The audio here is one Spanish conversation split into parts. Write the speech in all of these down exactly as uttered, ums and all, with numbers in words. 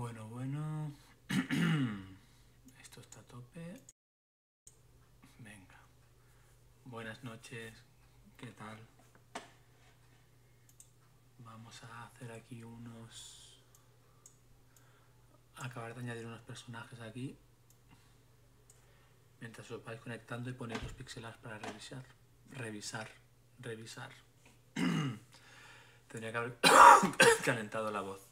Bueno, bueno. Esto está a tope. Venga. Buenas noches. ¿Qué tal? Vamos a hacer aquí unos... Acabar de añadir unos personajes aquí. Mientras os vais conectando y ponéis los pixelas para revisar. Revisar. Revisar. Tendría que haber calentado la voz.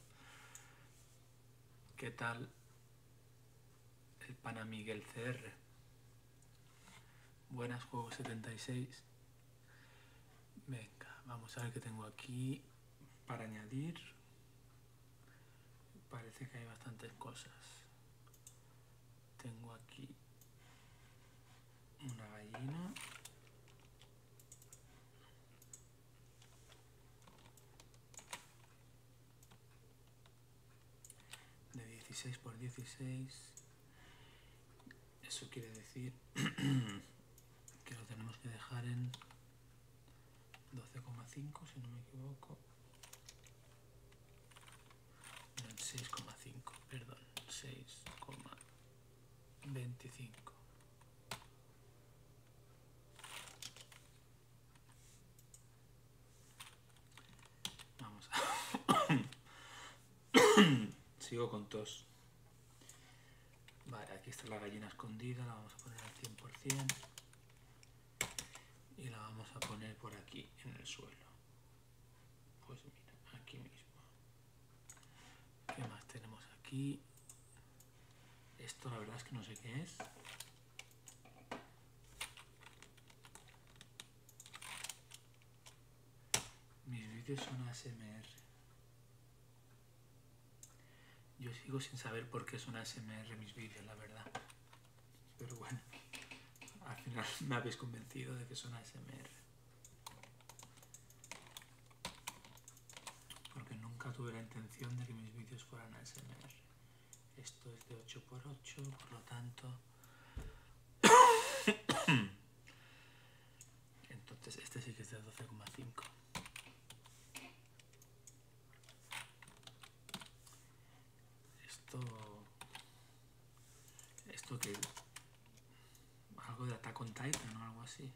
¿Qué tal el pana Miguel C R? Buenas, Juego setenta y seis. Venga, vamos a ver qué tengo aquí para añadir. Parece que hay bastantes cosas. Tengo aquí una gallina. De dieciséis por dieciséis. Eso quiere decir que lo tenemos que dejar en doce coma cinco, si no me equivoco. No, en seis coma cinco, perdón, seis coma veinticinco. Vamos a... Sigo con tos. Vale, aquí está la gallina escondida, la vamos a poner al cien por cien. Y la vamos a poner por aquí, en el suelo. Pues mira, aquí mismo. ¿Qué más tenemos aquí? Esto la verdad es que no sé qué es. Mis vídeos son A S M R. Yo sigo sin saber por qué son A S M R mis vídeos, la verdad. Pero bueno, al final me habéis convencido de que son A S M R. Porque nunca tuve la intención de que mis vídeos fueran A S M R. Esto es de ocho por ocho, por lo tanto... Entonces este sí que es de doce coma cinco. Esto... Esto que... Algo de Attack on Titan o algo así.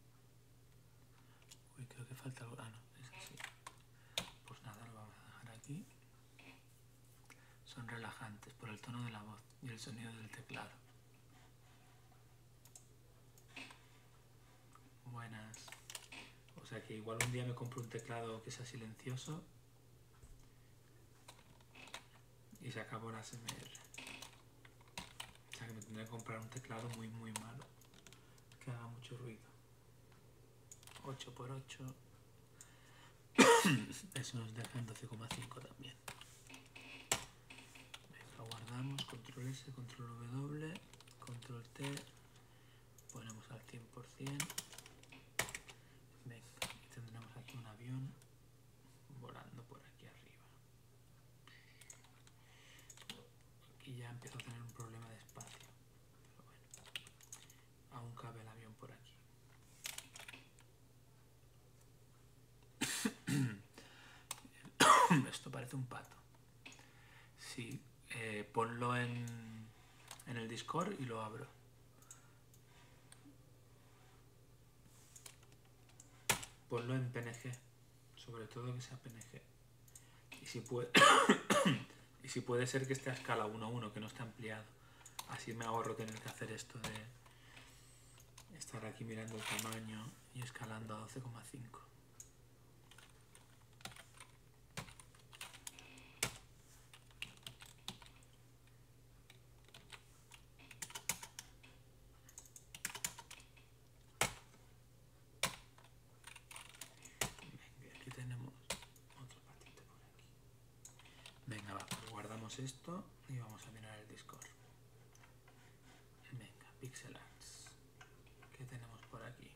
Uy, creo que falta algo... Ah, no, es así. Pues nada, lo vamos a dejar aquí. Son relajantes por el tono de la voz y el sonido del teclado. Buenas. O sea que igual un día me compro un teclado que sea silencioso y se acabó la A S M R. O sea que me tendré que comprar un teclado muy muy malo que haga mucho ruido. ocho por ocho. Eso nos deja en doce coma cinco también. Venga, guardamos, control S, control W, control T, ponemos al cien por cien. Venga, y tendremos aquí un avión volando por aquí arriba. Aquí ya empiezo a tener un problema de espacio, pero bueno, aún cabe el avión por aquí. Esto parece un pato. Sí, eh, ponlo en, en el Discord y lo abro. Ponlo en P N G, sobre todo que sea P N G. Y si puede, y si puede ser que esté a escala uno a uno, que no esté ampliado. Así me ahorro tener que hacer esto de estar aquí mirando el tamaño y escalando a doce coma cinco. Venga, va, pues guardamos esto y vamos a mirar el Discord. Venga, Pixel Arts. ¿Qué tenemos por aquí?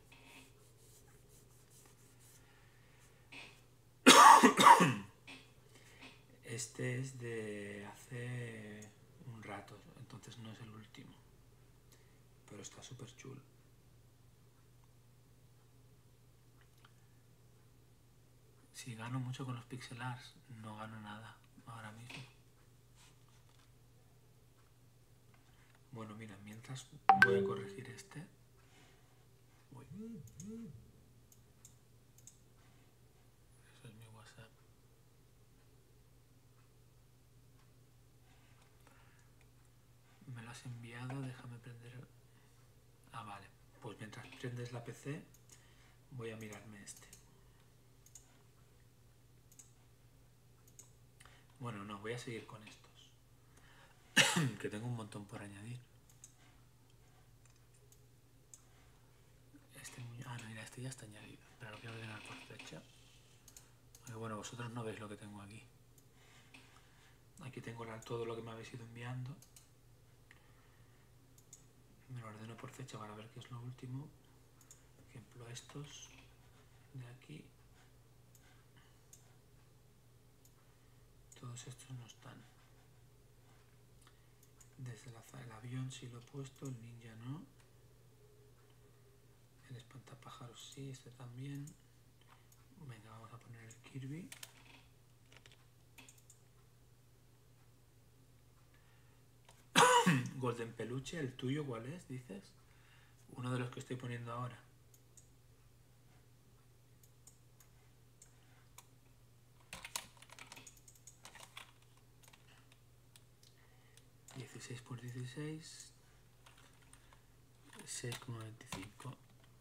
Este es de hace un rato, entonces no es el último. Pero está súper chulo. Si gano mucho con los Pixel Arts, no gano nada ahora mismo. Bueno, mira, mientras voy a corregir este. Uy. Eso es mi WhatsApp. Me lo has enviado, déjame prender el... Ah, vale. Pues mientras prendes la P C, voy a mirarme este. Bueno, no, voy a seguir con estos. Que tengo un montón por añadir. Este... Ah, no, mira, este ya está añadido. Pero lo voy a ordenar por fecha. Porque bueno, vosotros no veis lo que tengo aquí. Aquí tengo todo lo que me habéis ido enviando. Me lo ordeno por fecha para ver qué es lo último. Por ejemplo, estos de aquí. Todos estos no están. Desde la, el avión sí lo he puesto, el ninja no. El espantapájaros sí, este también. Venga, vamos a poner el Kirby. Golden Peluche, ¿el tuyo cuál es, dices? Uno de los que estoy poniendo ahora. dieciséis por dieciséis. seis coma veinticinco.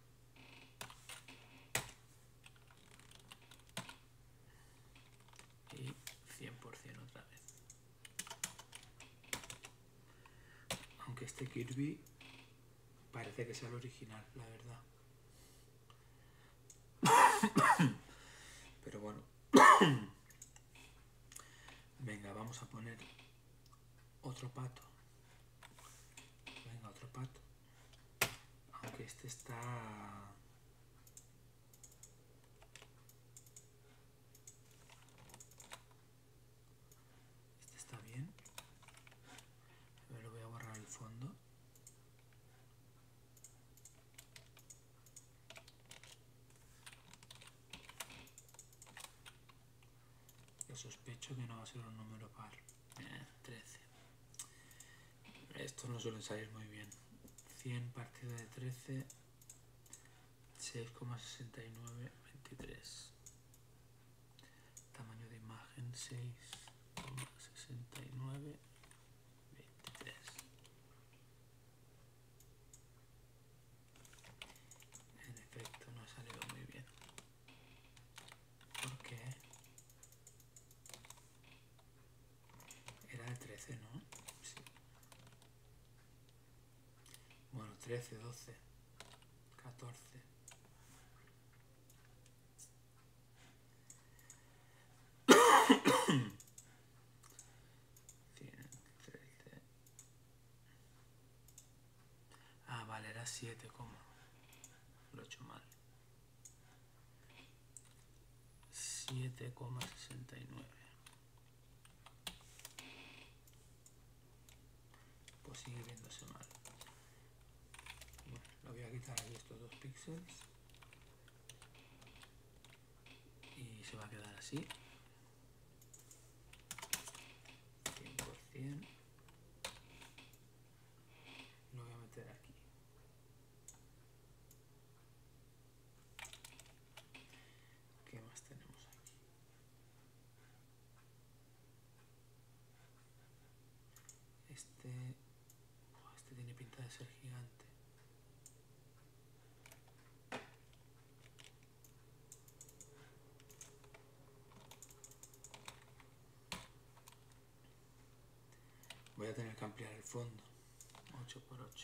Y cien por cien otra vez. Aunque este Kirby parece que sea el original, la verdad. Pero bueno. Venga, vamos a poner otro pato. Venga, otro pato. Aunque este está... Este está bien. A ver, lo voy a borrar el fondo. Yo sospecho que no va a ser un número par. Eh, trece. Estos no suelen salir muy bien. cien partido de trece. seis coma sesenta y nueve, veintitrés. Tamaño de imagen seis coma sesenta y nueve, veintitrés. En efecto, no ha salido muy bien. ¿Por qué? Era de trece, ¿no? Sí. Bueno, trece, doce, catorce. Ah, vale, era siete, ¿cómo? Lo he hecho mal. siete coma sesenta y nueve. Pues sigue viéndose mal. Bueno, lo voy a quitar aquí estos dos píxeles. Y se va a quedar así. cien por cien. Lo voy a meter aquí. ¿Qué más tenemos aquí? Este... Oh, este tiene pinta de ser gigante. Voy a tener que ampliar el fondo. ocho por ocho.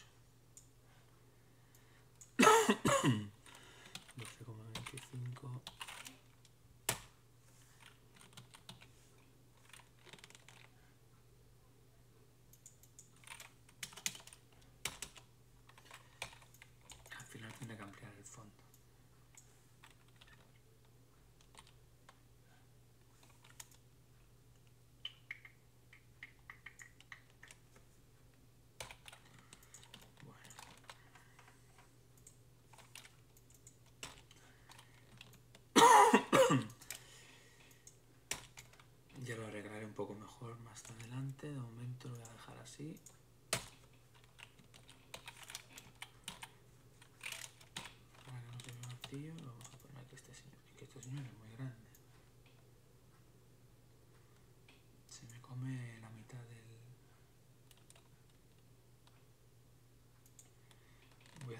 doce coma veinticinco. Al final tiene que ampliar el fondo. Ya lo arreglaré un poco mejor más adelante. De momento lo voy a dejar así.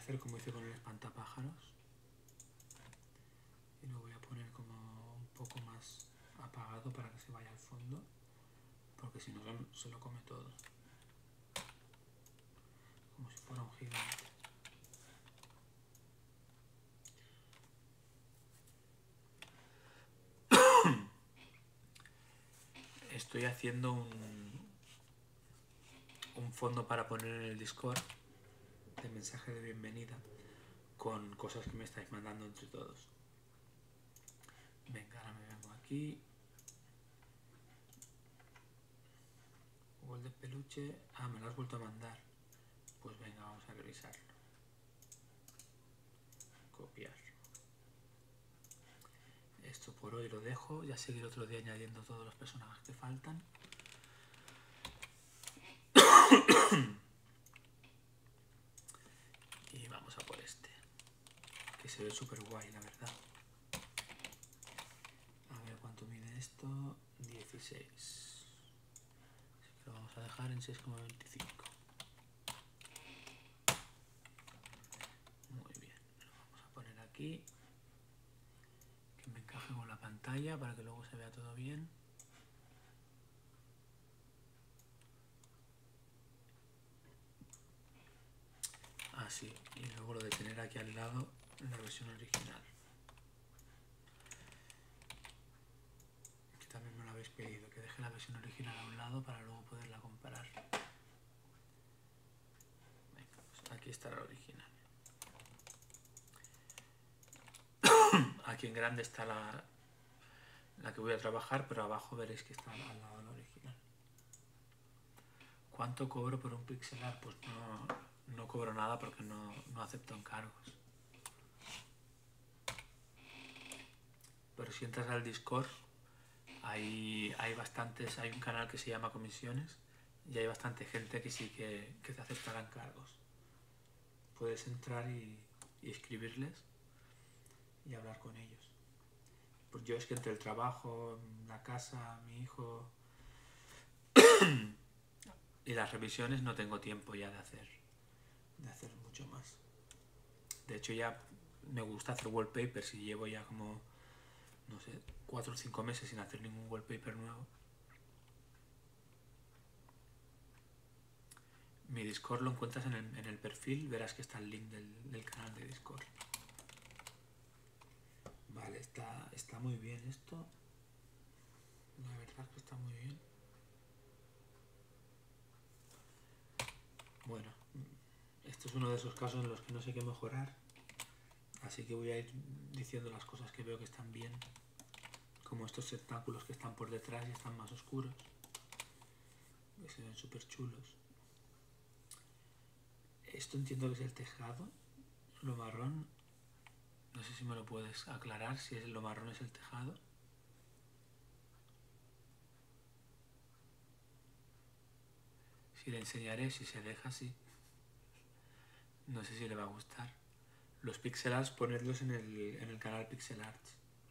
hacer como hice con el espantapájaros. Y lo voy a poner como un poco más apagado para que se vaya al fondo. Porque si no se lo come todo. Como si fuera un gigante. Estoy haciendo un, un fondo para poner en el Discord de mensaje de bienvenida con cosas que me estáis mandando entre todos. Venga, ahora me vengo aquí. Gol de peluche. Ah, me lo has vuelto a mandar. Pues venga, vamos a revisarlo. Copiar. Esto por hoy lo dejo. Ya seguiré otro día añadiendo todos los personajes que faltan. Y vamos a por este. Que se ve súper guay, la verdad. A ver cuánto mide esto. dieciséis. Así que lo vamos a dejar en seis coma veinticinco. Muy bien. Lo vamos a poner aquí. Que me encaje con la pantalla para que luego se vea todo bien. Así. Y luego lo de tener aquí al lado la versión original. Que también me lo habéis pedido. Que deje la versión original a un lado para luego poderla comparar. Venga, pues aquí está la original. Aquí en grande está la, la que voy a trabajar, pero abajo veréis que está al lado de la original. ¿Cuánto cobro por un pixel art? Pues no, no cobro nada porque no, no acepto encargos. Pero si entras al Discord, hay, hay bastantes, hay un canal que se llama Comisiones y hay bastante gente que sí que, que te aceptará encargos. Puedes entrar y, y escribirles y hablar con ellos. Pues yo es que entre el trabajo, la casa, mi hijo y las revisiones no tengo tiempo ya de hacer, de hacer mucho más. De hecho ya me gusta hacer wallpapers y llevo ya como, no sé, cuatro o cinco meses sin hacer ningún wallpaper nuevo. Mi Discord lo encuentras en el, en el perfil, verás que está el link del, del canal de Discord. Vale, está, está muy bien esto. La verdad es que está muy bien. Bueno, esto es uno de esos casos en los que no sé qué mejorar. Así que voy a ir diciendo las cosas que veo que están bien. Como estos tentáculos que están por detrás y están más oscuros. Que se ven súper chulos. Esto entiendo que es el tejado. Lo marrón. No sé si me lo puedes aclarar, si es lo marrón es el tejado. Si le enseñaré, si se deja así. No sé si le va a gustar. Los pixel arts, ponedlos en el, en el canal Pixel Arts.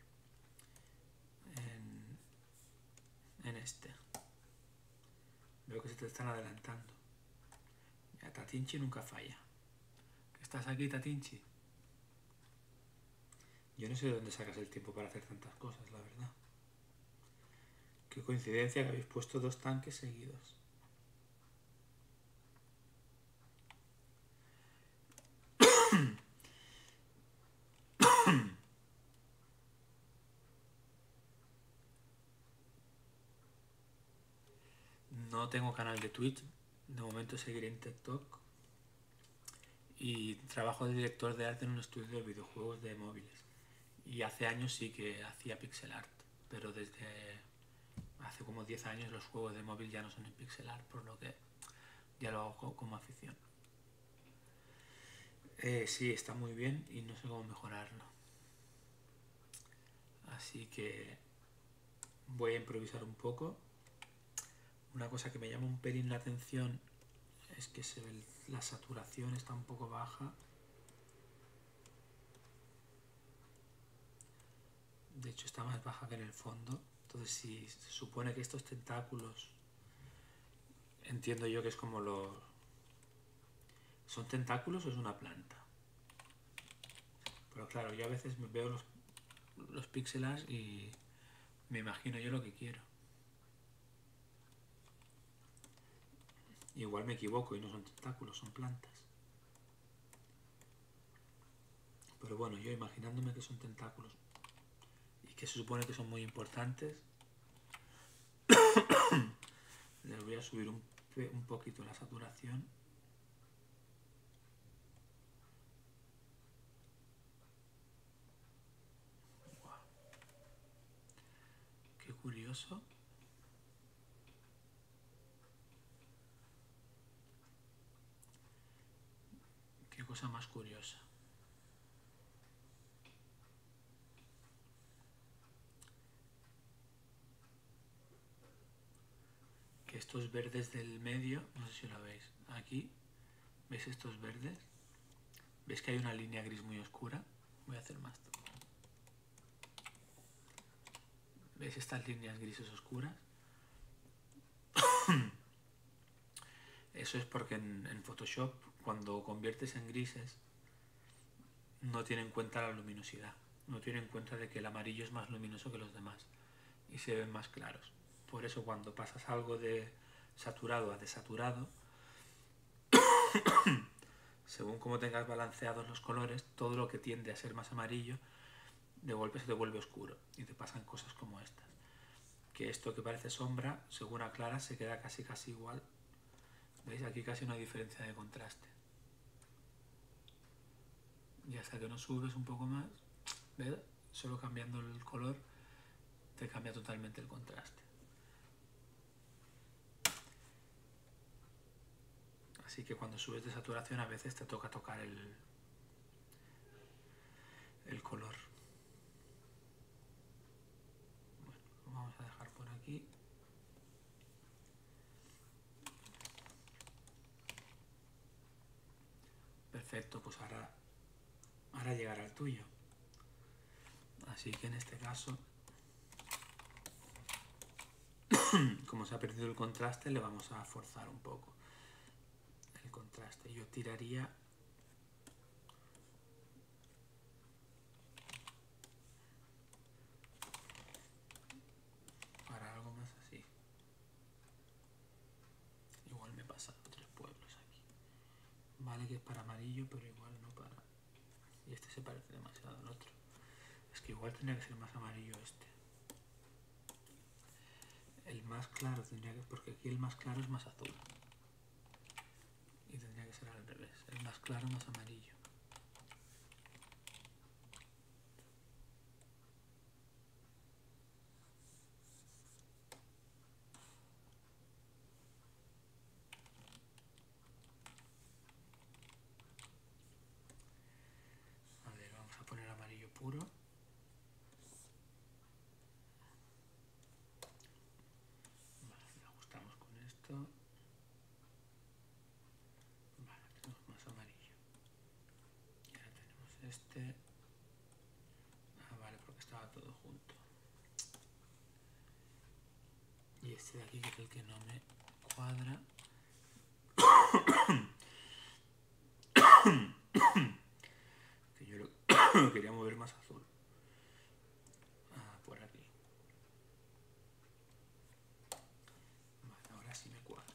En, en este. Veo que se te están adelantando. Ya, Tatinchi nunca falla. ¿Estás aquí, Tatinchi? Yo no sé de dónde sacas el tiempo para hacer tantas cosas, la verdad. Qué coincidencia que habéis puesto dos tanques seguidos. No tengo canal de Twitch, de momento seguiré en TikTok. Y trabajo de director de arte en un estudio de videojuegos de móviles. Y hace años sí que hacía pixel art, pero desde hace como diez años los juegos de móvil ya no son en pixel art, por lo que ya lo hago como afición. Eh, sí, está muy bien y no sé cómo mejorarlo. Así que voy a improvisar un poco. Una cosa que me llama un pelín la atención es que se ve la saturación está un poco baja. De hecho está más baja que en el fondo. Entonces si se supone que estos tentáculos, entiendo yo que es como los... ¿Son tentáculos o es una planta? Pero claro, yo a veces me veo los, los píxeles y me imagino yo lo que quiero. Igual me equivoco y no son tentáculos, son plantas. Pero bueno, yo imaginándome que son tentáculos y que se supone que son muy importantes, les voy a subir un, un poquito la saturación. Wow. Qué curioso. Qué cosa más curiosa. Que estos verdes del medio, no sé si lo veis, aquí, ¿veis estos verdes? ¿Veis que hay una línea gris muy oscura? Voy a hacer más. ¿Veis estas líneas grises oscuras? Eso es porque en, en Photoshop, cuando conviertes en grises, no tiene en cuenta la luminosidad. No tiene en cuenta de que el amarillo es más luminoso que los demás y se ven más claros. Por eso cuando pasas algo de saturado a desaturado, según como tengas balanceados los colores, todo lo que tiende a ser más amarillo, de golpe se te vuelve oscuro y te pasan cosas como estas. Que esto que parece sombra, según aclaras, se queda casi casi igual. ¿Veis? Aquí casi no hay diferencia de contraste. Y hasta que no subes un poco más, ¿ves? Solo cambiando el color te cambia totalmente el contraste. Así que cuando subes de saturación a veces te toca tocar el, el color. Bueno, lo vamos a dejar por aquí. Perfecto, pues ahora, ahora llegará el tuyo. Así que en este caso, como se ha perdido el contraste, le vamos a forzar un poco el contraste. Yo tiraría para algo más así. Igual me he pasado tres pueblos aquí. Vale que es para amarillo, pero igual no para... Y este se parece demasiado al otro. Es que igual tendría que ser más amarillo este. El más claro tendría que... Porque aquí el más claro es más azul. Y tendría que ser al revés. El más claro más amarillo. A ver, vamos a poner amarillo puro. Vale, ajustamos con esto. Vale, tenemos más amarillo. Y ahora tenemos este. Ah, vale, porque estaba todo junto. Y este de aquí, que es el que no me cuadra. Que yo lo quería mover más azul. Ah, por aquí. Vale, ahora sí me cuadra.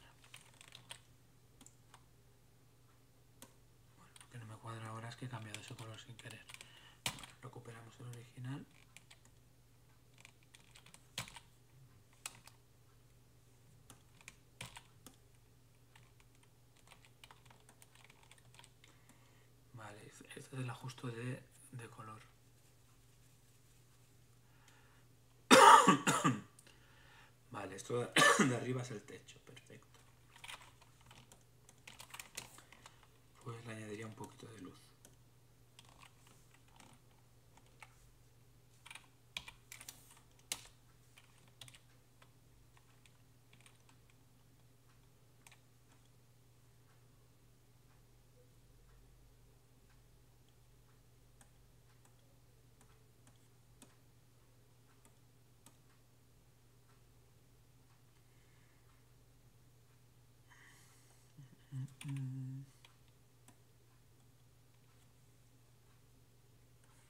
Bueno, lo que no me cuadra ahora es que he cambiado ese color sin querer. Bueno, recuperamos el original. Vale, este es el ajuste de, de color. Vale, esto de arriba es el techo, perfecto. Pues le añadiría un poquito de luz. Mm-mm.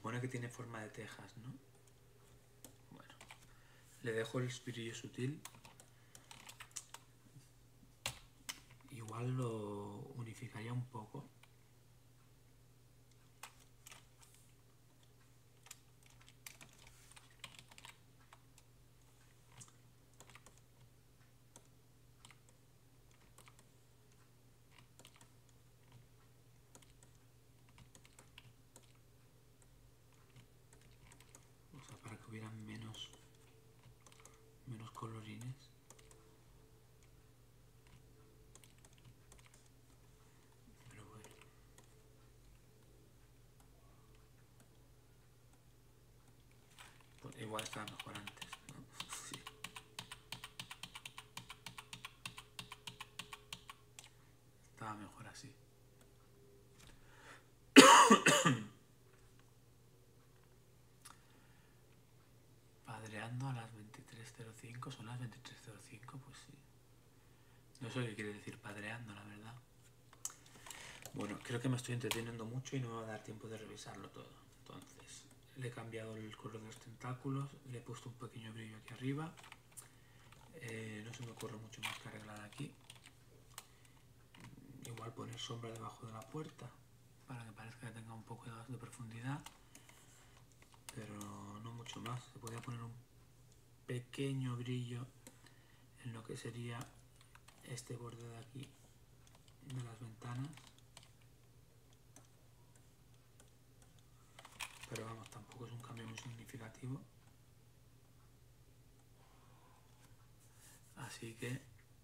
supone que tiene forma de tejas, ¿no? Bueno, le dejo el brillo sutil. Igual lo unificaría un poco. O sea, para que hubieran menos, menos colorines. Pero bueno. Pues igual estaba mejor antes, ¿no? Sí. Estaba mejor así. Padreando a las veintitrés cero cinco, son las veintitrés cero cinco, pues sí. No sé qué quiere decir padreando, la verdad. Bueno, creo que me estoy entreteniendo mucho y no me va a dar tiempo de revisarlo todo. Entonces, le he cambiado el color de los tentáculos, le he puesto un pequeño brillo aquí arriba. Eh, no se me ocurre mucho más que arreglar aquí. Igual poner sombra debajo de la puerta para que parezca que tenga un poco de profundidad, pero no mucho más. Se podría poner un pequeño brillo en lo que sería este borde de aquí de las ventanas, pero vamos, tampoco es un cambio muy significativo, así que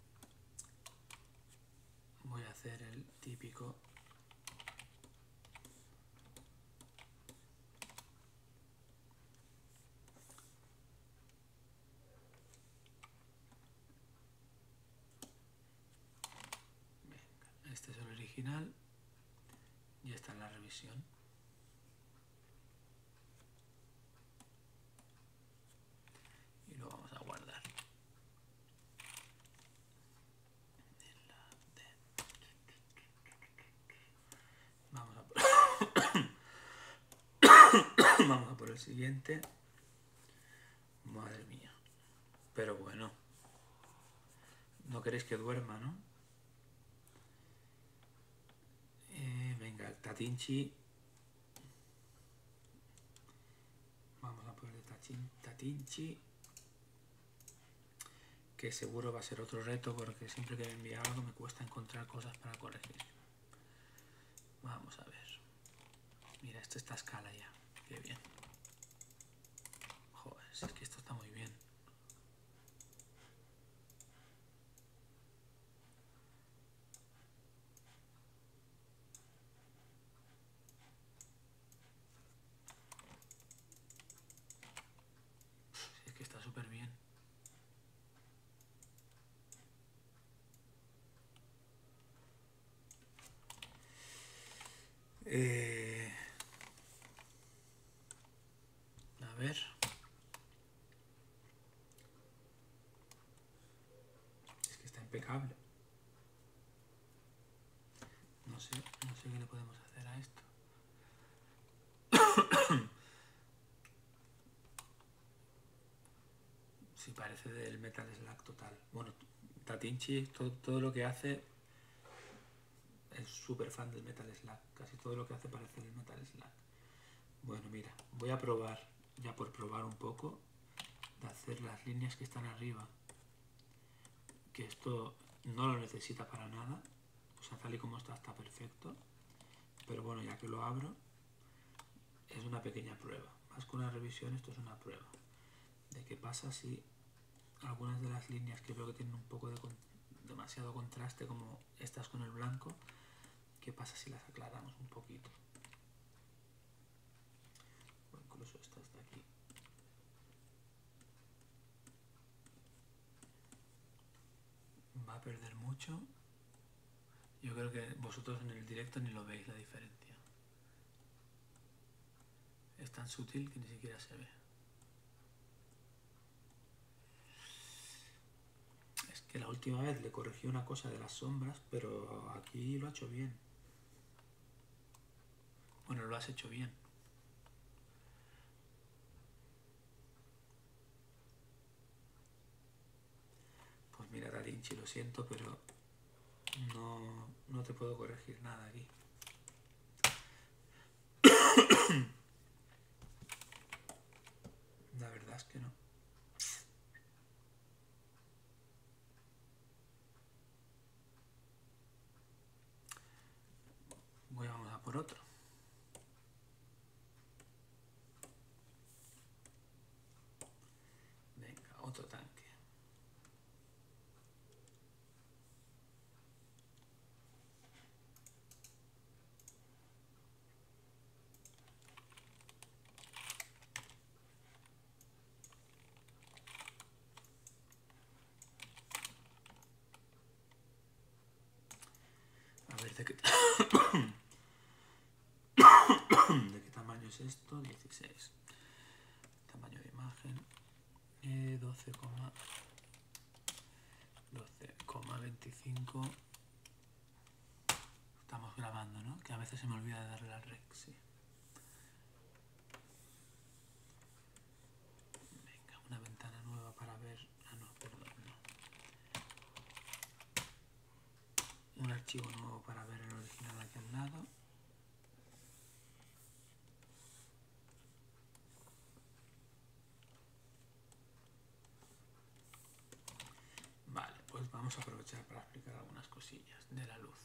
voy a hacer el típico este es el original y esta es la revisión. Y lo vamos a guardar. Vamos a por... vamos a por el siguiente. Madre mía. Pero bueno. No queréis que duerma, ¿no? Eh, venga, el Tatinchi. Vamos a poner el Tatinchi. Que seguro va a ser otro reto porque siempre que me envía algo me cuesta encontrar cosas para corregir. Vamos a ver. Mira, esto está a escala ya. Qué bien. Joder, si es que esto está muy bien. Si es que está súper bien. Eh... A ver. Es que está impecable. No sé, no sé qué le podemos hacer a esto. Sí, parece del Metal Slug total. Bueno, Tatinchi, todo, todo lo que hace es súper fan del Metal Slug. Casi todo lo que hace parece del Metal Slug. Bueno, mira, voy a probar, ya por probar un poco, de hacer las líneas que están arriba. Que esto no lo necesita para nada. O sea, tal y como está, está perfecto. Pero bueno, ya que lo abro, es una pequeña prueba. Más que una revisión, esto es una prueba. De qué pasa si algunas de las líneas que veo que tienen un poco de con, demasiado contraste, como estas con el blanco, qué pasa si las aclaramos un poquito. O incluso estas de aquí. Va a perder mucho. Yo creo que vosotros en el directo ni lo veis la diferencia. Es tan sutil que ni siquiera se ve. Es que la última vez le corregí una cosa de las sombras, pero aquí lo ha hecho bien. Bueno, lo has hecho bien. Vinci, lo siento, pero no, no te puedo corregir nada aquí. La verdad es que no. Voy a, a por otro. Venga, otro tanque. A ver de qué, de qué tamaño es esto. dieciséis. Tamaño de imagen. Eh, doce coma veinticinco. Estamos grabando, ¿no? Que a veces se me olvida de darle al rec, sí. Venga, una ventana nueva para ver... Ah, no, perdón, no. Un archivo nuevo para ver el original aquí al lado. Vale, pues vamos a aprovechar para explicar algunas cosillas de la luz.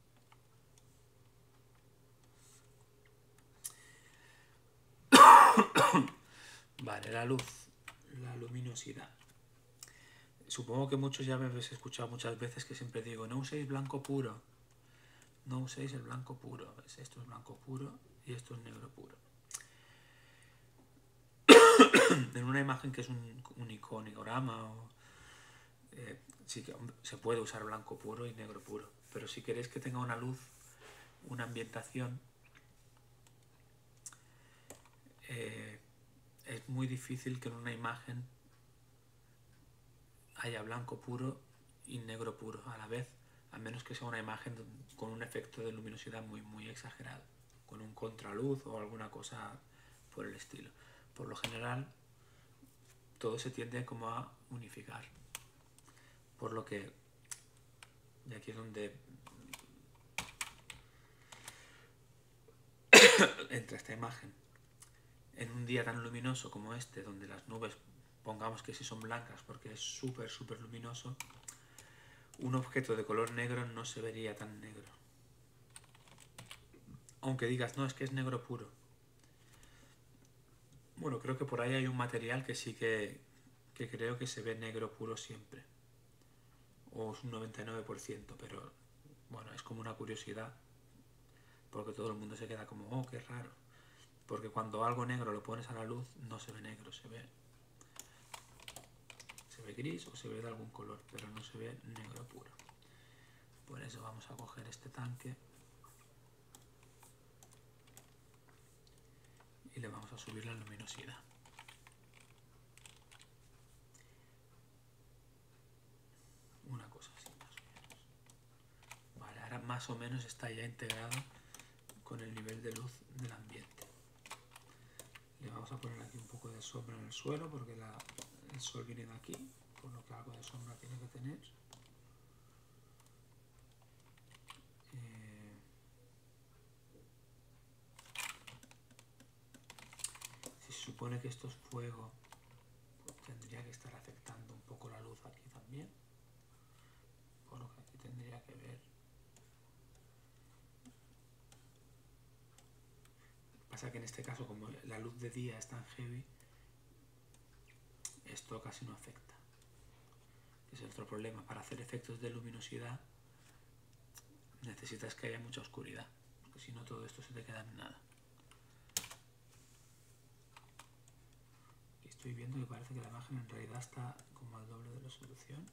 Vale, la luz, la luminosidad. Supongo que muchos ya me habéis escuchado muchas veces que siempre digo, no uséis blanco puro, no uséis el blanco puro. ¿Ves? Esto es blanco puro y esto es negro puro. En una imagen que es un, un iconograma, o, eh, sí que se puede usar blanco puro y negro puro, pero si queréis que tenga una luz, una ambientación, eh, es muy difícil que en una imagen haya blanco puro y negro puro a la vez, a menos que sea una imagen con un efecto de luminosidad muy, muy exagerado, con un contraluz o alguna cosa por el estilo. Por lo general, todo se tiende como a unificar, por lo que, y aquí es donde entra esta imagen. En un día tan luminoso como este, donde las nubes, pongamos que sí son blancas porque es súper, súper luminoso, un objeto de color negro no se vería tan negro. Aunque digas, no, es que es negro puro. Bueno, creo que por ahí hay un material que sí que, que creo que se ve negro puro siempre. O es un noventa y nueve por ciento, pero bueno, es como una curiosidad. Porque todo el mundo se queda como, oh, qué raro. Porque cuando algo negro lo pones a la luz, no se ve negro, se ve... Se ve gris o se ve de algún color, pero no se ve negro puro. Por eso vamos a coger este tanque y le vamos a subir la luminosidad. Una cosa así más o menos. Vale, ahora más o menos está ya integrado con el nivel de luz del ambiente. Le vamos a poner aquí un poco de sombra en el suelo porque la, el sol viene de aquí, por lo que algo de sombra tiene que tener. Eh, si se supone que esto es fuego, pues tendría que estar afectando un poco la luz aquí también. Por lo que aquí tendría que ver. Pasa que en este caso, como la luz de día es tan heavy, esto casi no afecta. Es otro problema. Para hacer efectos de luminosidad necesitas que haya mucha oscuridad, porque si no todo esto se te queda en nada. Y estoy viendo que parece que la imagen en realidad está como al doble de resolución.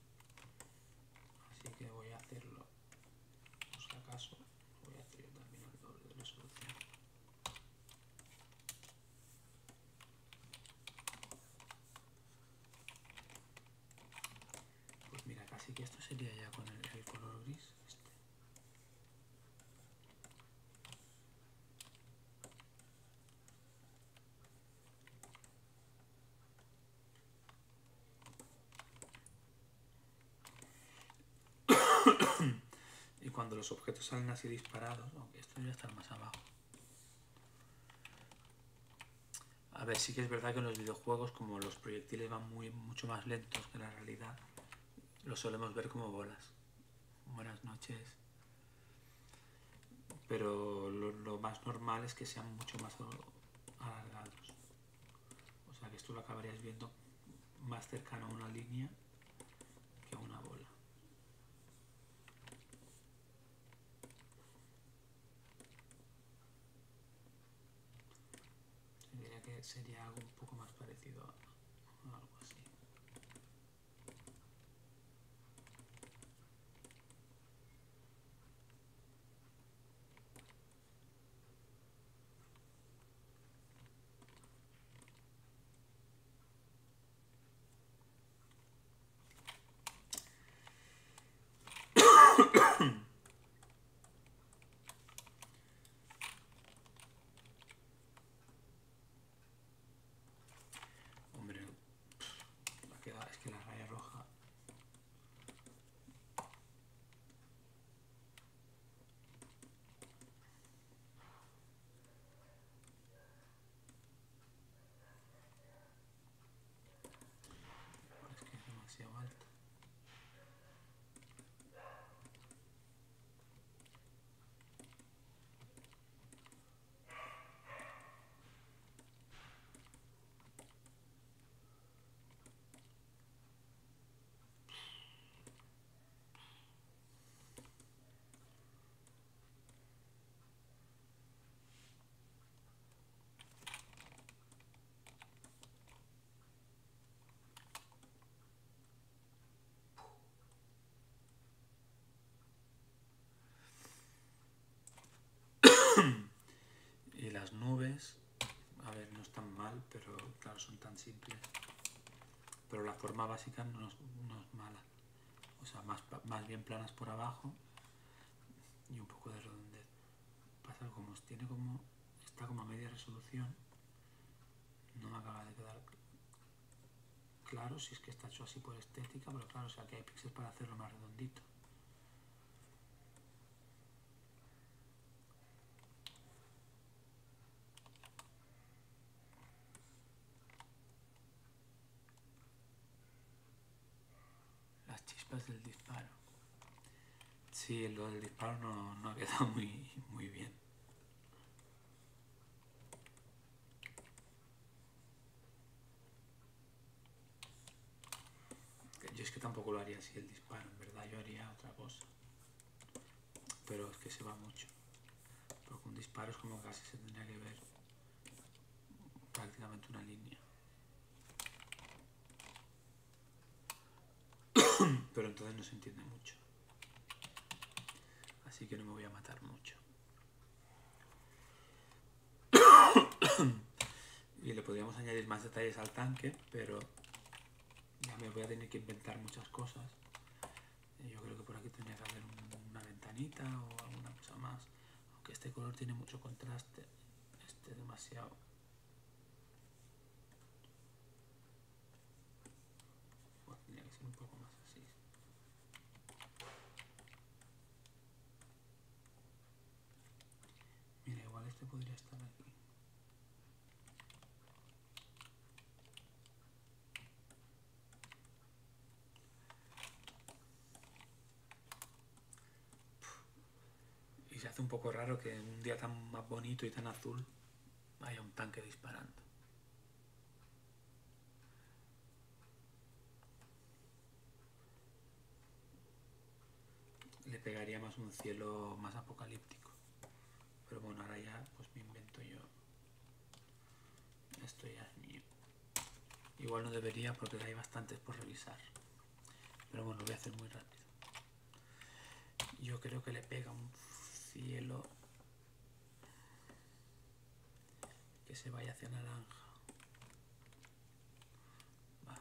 Así que voy a hacerlo, por si acaso, voy a hacer yo también al doble de resolución. Pues mira, casi que esto sería ya con el, el color gris. Este. cuando los objetos salen así disparados, aunque esto debería estar más abajo. A ver, sí que es verdad que en los videojuegos, como los proyectiles van muy, mucho más lentos que en la realidad, los solemos ver como bolas. Buenas noches. Pero lo, lo más normal es que sean mucho más alargados. O sea que esto lo acabarías viendo más cercano a una línea que a una bola. Diría que sería algo un poco más parecido a algo así. Hombre, la queda, es que la raya roja... Es que es demasiado alta. Y las nubes, a ver, no están mal, pero claro, son tan simples. Pero la forma básica no es, no es mala. O sea, más, más bien planas por abajo y un poco de redondez. Pasa como tiene como... está como a media resolución. No me acaba de quedar claro si es que está hecho así por estética, pero claro, o sea que hay píxeles para hacerlo más redondito. Las chispas del disparo. Sí, lo del disparo no, no ha quedado muy, muy bien. Yo es que tampoco lo haría así el disparo, en verdad yo haría otra cosa. Pero es que se va mucho. Porque un disparo es como casi se tendría que ver prácticamente una línea. Pero entonces no se entiende mucho. Así que no me voy a matar mucho. Y le podríamos añadir más detalles al tanque, pero ya me voy a tener que inventar muchas cosas. Yo creo que por aquí tendría que haber una ventanita o alguna cosa más. Aunque este color tiene mucho contraste. Este es demasiado. Bueno, tendría que ser un poco más así. Mira, igual este podría estar aquí. Y se hace un poco raro que en un día tan más bonito y tan azul haya un tanque disparando. Le pegaría más un cielo más apocalíptico. Pero bueno, ahora ya pues me invento yo. Esto ya es mío. Igual no debería porque hay bastantes por revisar. Pero bueno, lo voy a hacer muy rápido. Yo creo que le pega un cielo que se vaya hacia naranja. Va.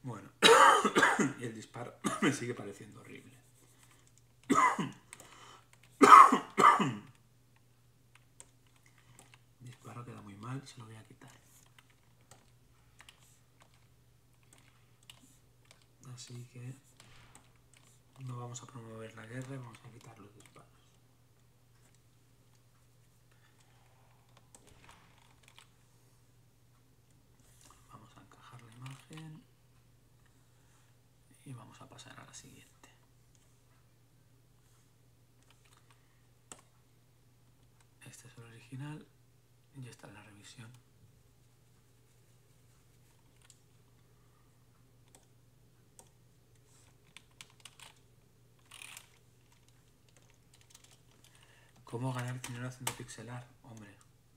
Bueno, y el disparo me sigue pareciendo horrible. El disparo queda muy mal, se lo voy a quitar. Así que no vamos a promover la guerra y vamos a quitar los disparos. Vamos a encajar la imagen y vamos a pasar a la siguiente. Este es el original y esta es la revisión. ¿Cómo ganar dinero haciendo pixelar? Hombre,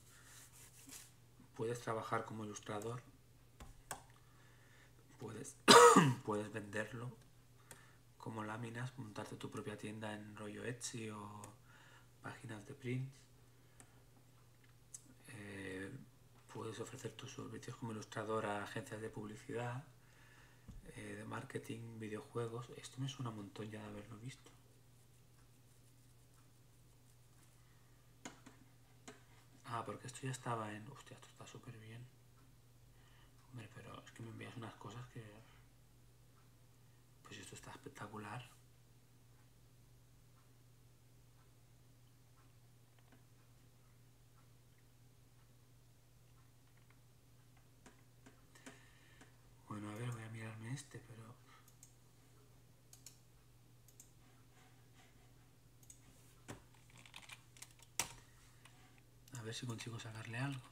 puedes trabajar como ilustrador, puedes, puedes venderlo como láminas, montarte tu propia tienda en rollo Etsy o páginas de prints. Eh, puedes ofrecer tus servicios como ilustrador a agencias de publicidad, eh, de marketing, videojuegos. Esto me suena un montón ya de haberlo visto. Ah, porque esto ya estaba en... Hostia, esto está súper bien. Hombre, pero es que me envías unas cosas que... Pues esto está espectacular. Bueno, a ver, voy a mirarme este, pero... A ver si consigo sacarle algo.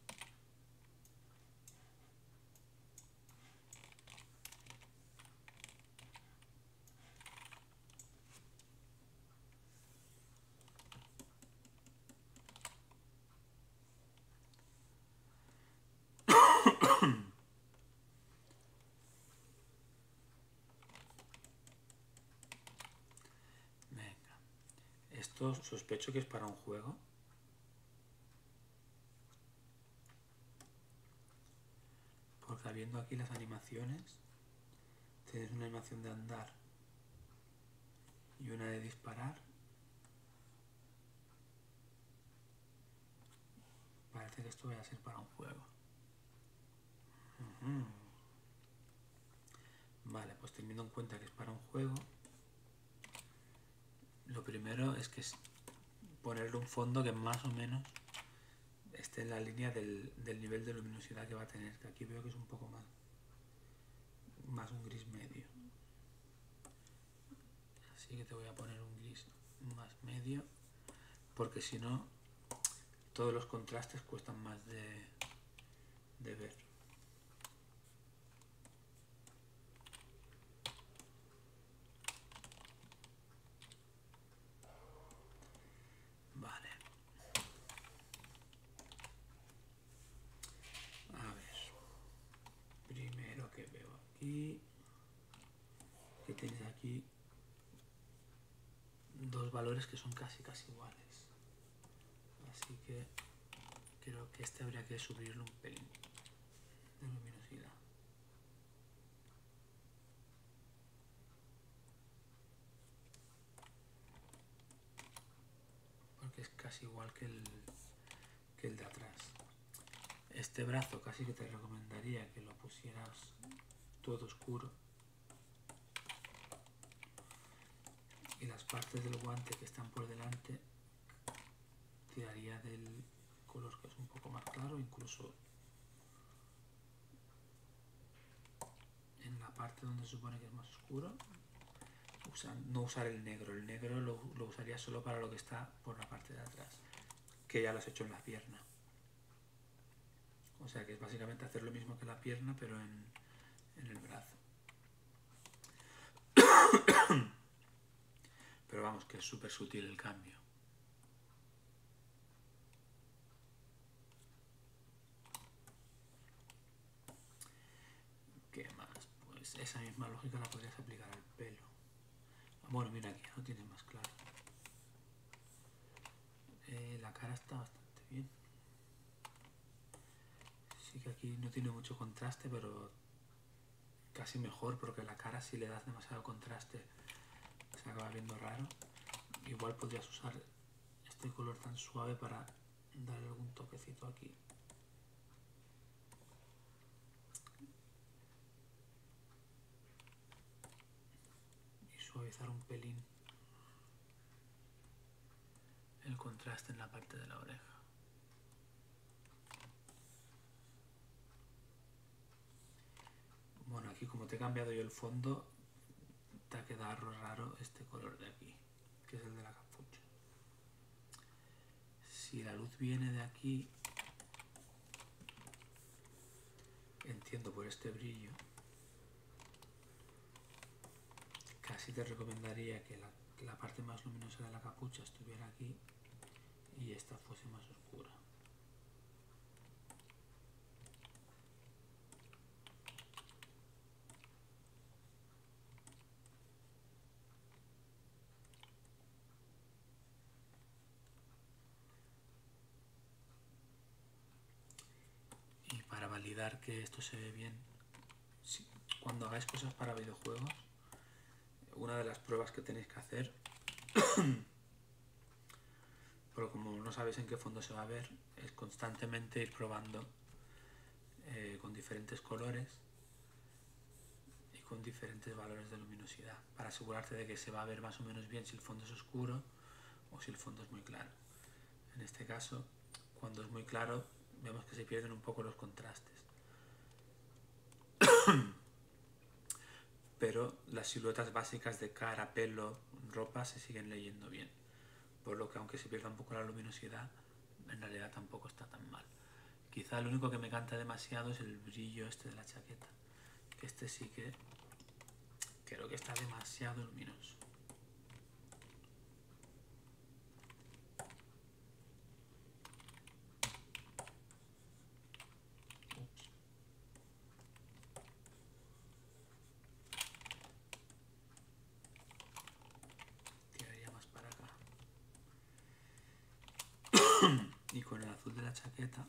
Venga. Esto sospecho que es para un juego. Porque viendo aquí las animaciones, tienes una animación de andar y una de disparar. Parece que esto va a ser para un juego. Uh-huh. Vale, pues teniendo en cuenta que es para un juego, lo primero es que es ponerle un fondo que más o menos esté en la línea del, del nivel de luminosidad que va a tener, que aquí veo que es un poco más, más un gris medio. Así que te voy a poner un gris más medio, porque si no, todos los contrastes cuestan más de, de ver. Vale. A ver. Primero que veo aquí, que tienes aquí dos valores que son casi casi iguales. Así que creo que este habría que subirle un pelín de luminosidad. Porque es casi igual que el, que el de atrás. Este brazo casi que te recomendaría que lo pusieras todo oscuro. Y las partes del guante que están por delante tiraría del color que es un poco más claro, incluso en la parte donde se supone que es más oscuro. Usa, no usar el negro, el negro lo, lo usaría solo para lo que está por la parte de atrás, que ya lo has hecho en la pierna. O sea que es básicamente hacer lo mismo que la pierna, pero en, en el brazo. Pero vamos, que es súper sutil el cambio. ¿Qué más? Pues esa misma lógica la podrías aplicar al pelo. Bueno, mira, aquí ya lo tienes más claro. Eh, la cara está bastante bien. Sí que aquí no tiene mucho contraste, pero casi mejor, porque la cara si le das demasiado contraste se acaba viendo raro. Igual podrías usar este color tan suave para darle algún toquecito aquí. Y suavizar un pelín el contraste en la parte de la oreja. Bueno, aquí como te he cambiado yo el fondo, te ha quedado raro este color de aquí, que es el de la capucha. Si la luz viene de aquí, entiendo por este brillo, casi te recomendaría que la, que la parte más luminosa de la capucha estuviera aquí y esta fuese más oscura. Y para validar que esto se ve bien, si, cuando hagáis cosas para videojuegos, una de las pruebas que tenéis que hacer, pero como no sabéis en qué fondo se va a ver, es constantemente ir probando eh, con diferentes colores y con diferentes valores de luminosidad, para asegurarte de que se va a ver más o menos bien si el fondo es oscuro o si el fondo es muy claro. En este caso, cuando es muy claro, vemos que se pierden un poco los contrastes. Pero las siluetas básicas de cara, pelo, ropa se siguen leyendo bien. Por lo que aunque se pierda un poco la luminosidad, en realidad tampoco está tan mal. Quizá lo único que me canta demasiado es el brillo este de la chaqueta. Que este sí que creo que está demasiado luminoso. Tiraría más para acá. Y con el azul de la chaqueta,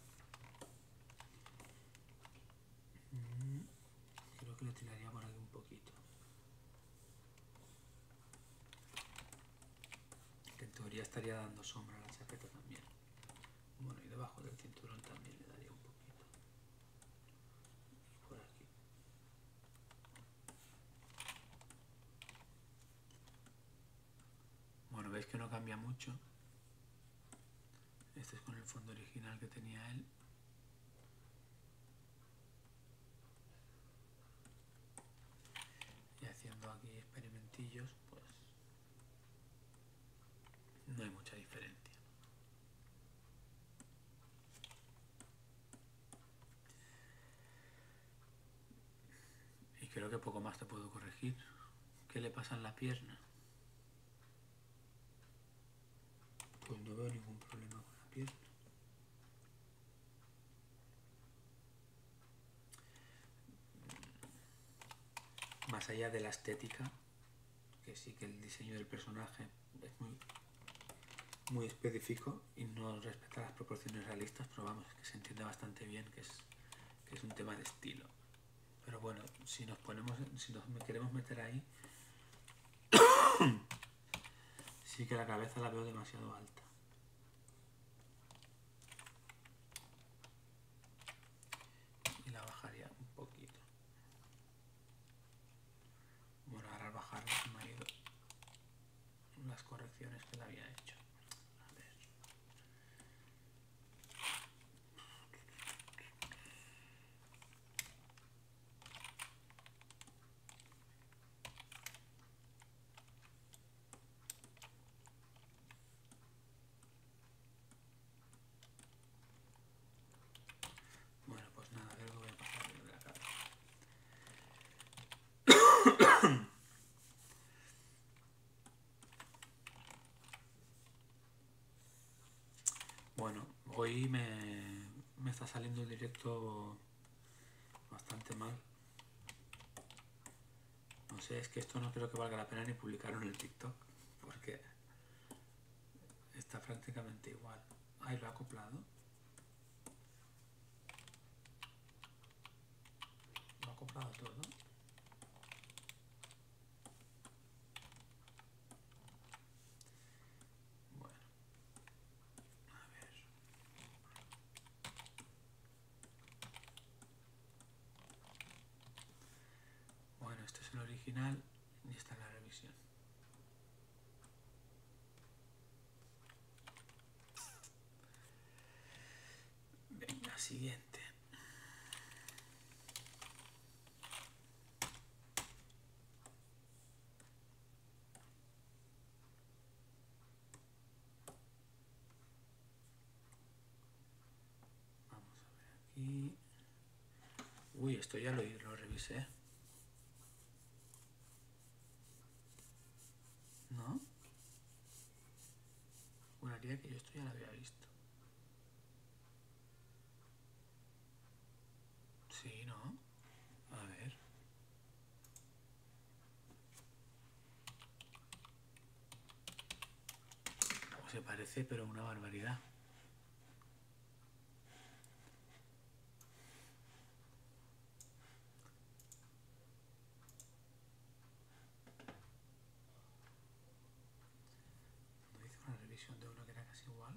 creo que le tiraría por aquí un poquito. Que en teoría estaría dando sombra a la chaqueta también. Bueno, y debajo del cinturón también le daría un poquito. Y por aquí. Bueno, veis que no cambia mucho. Este es con el fondo original que tenía él. Y haciendo aquí experimentillos, pues no hay mucha diferencia. Y creo que poco más te puedo corregir. ¿Qué le pasa en la pierna? Pues no veo ningún problema con la pierna. Más allá de la estética, que sí que el diseño del personaje es muy, muy específico y no respeta las proporciones realistas, pero vamos, que se entiende bastante bien que es, que es un tema de estilo. Pero bueno, si nos ponemos, si nos queremos meter ahí, sí que la cabeza la veo demasiado alta. Y la bajaría un poquito. Bueno, ahora al bajarla se me ha ido las correcciones que le había hecho. A ver. Bueno, pues nada, a ver lo que voy a pasar de la cabeza. Bueno, hoy me, me está saliendo el directo bastante mal. No sé, es que esto no creo que valga la pena ni publicarlo en el TikTok, porque está prácticamente igual. Ahí lo he acoplado. Lo he acoplado todo. el original y esta es la revisión. Venga, siguiente. Vamos a ver aquí. Uy, esto ya lo, lo revisé. ¿No? Juraría que yo esto ya lo había visto. Sí, ¿no? A ver. Pues se parece, pero una barbaridad. ¿No hice una revisión de uno que era casi igual?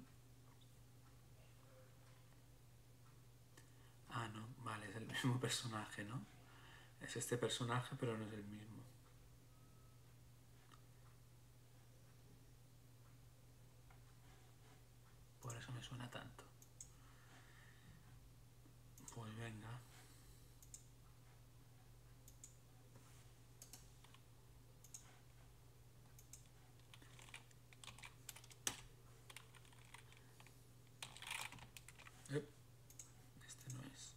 Ah, no, vale, es el mismo personaje, ¿no? Es este personaje, pero no es el mismo. Por eso me suena tanto. Pues venga. Eh, Este no es.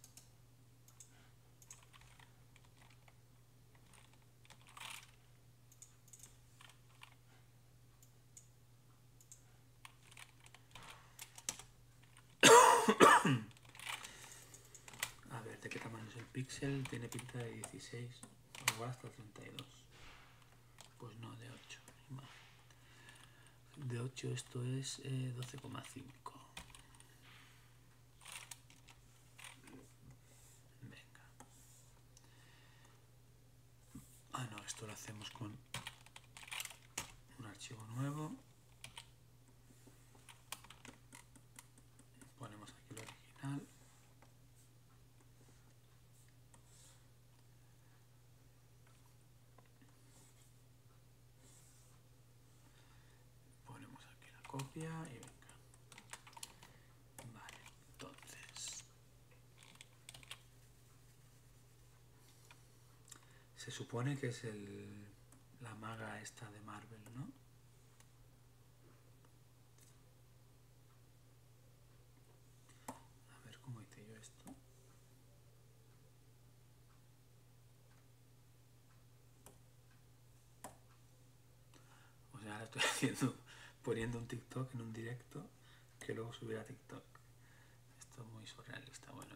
A ver, ¿de qué tamaño es el píxel? Tiene pinta de dieciséis, igual hasta treinta y dos. Pues no, de ocho. De ocho esto es eh, doce coma cinco. Venga. Ah, no, esto lo hacemos con un archivo nuevo. Ponemos aquí el original. Ponemos aquí la copia y venga. Vale, entonces se supone que es el, la maga esta de Marvel, ¿no? A ver cómo hice yo esto. O sea, ahora estoy haciendo, poniendo un TikTok en un directo que luego subirá a TikTok. Esto es muy surrealista. Bueno,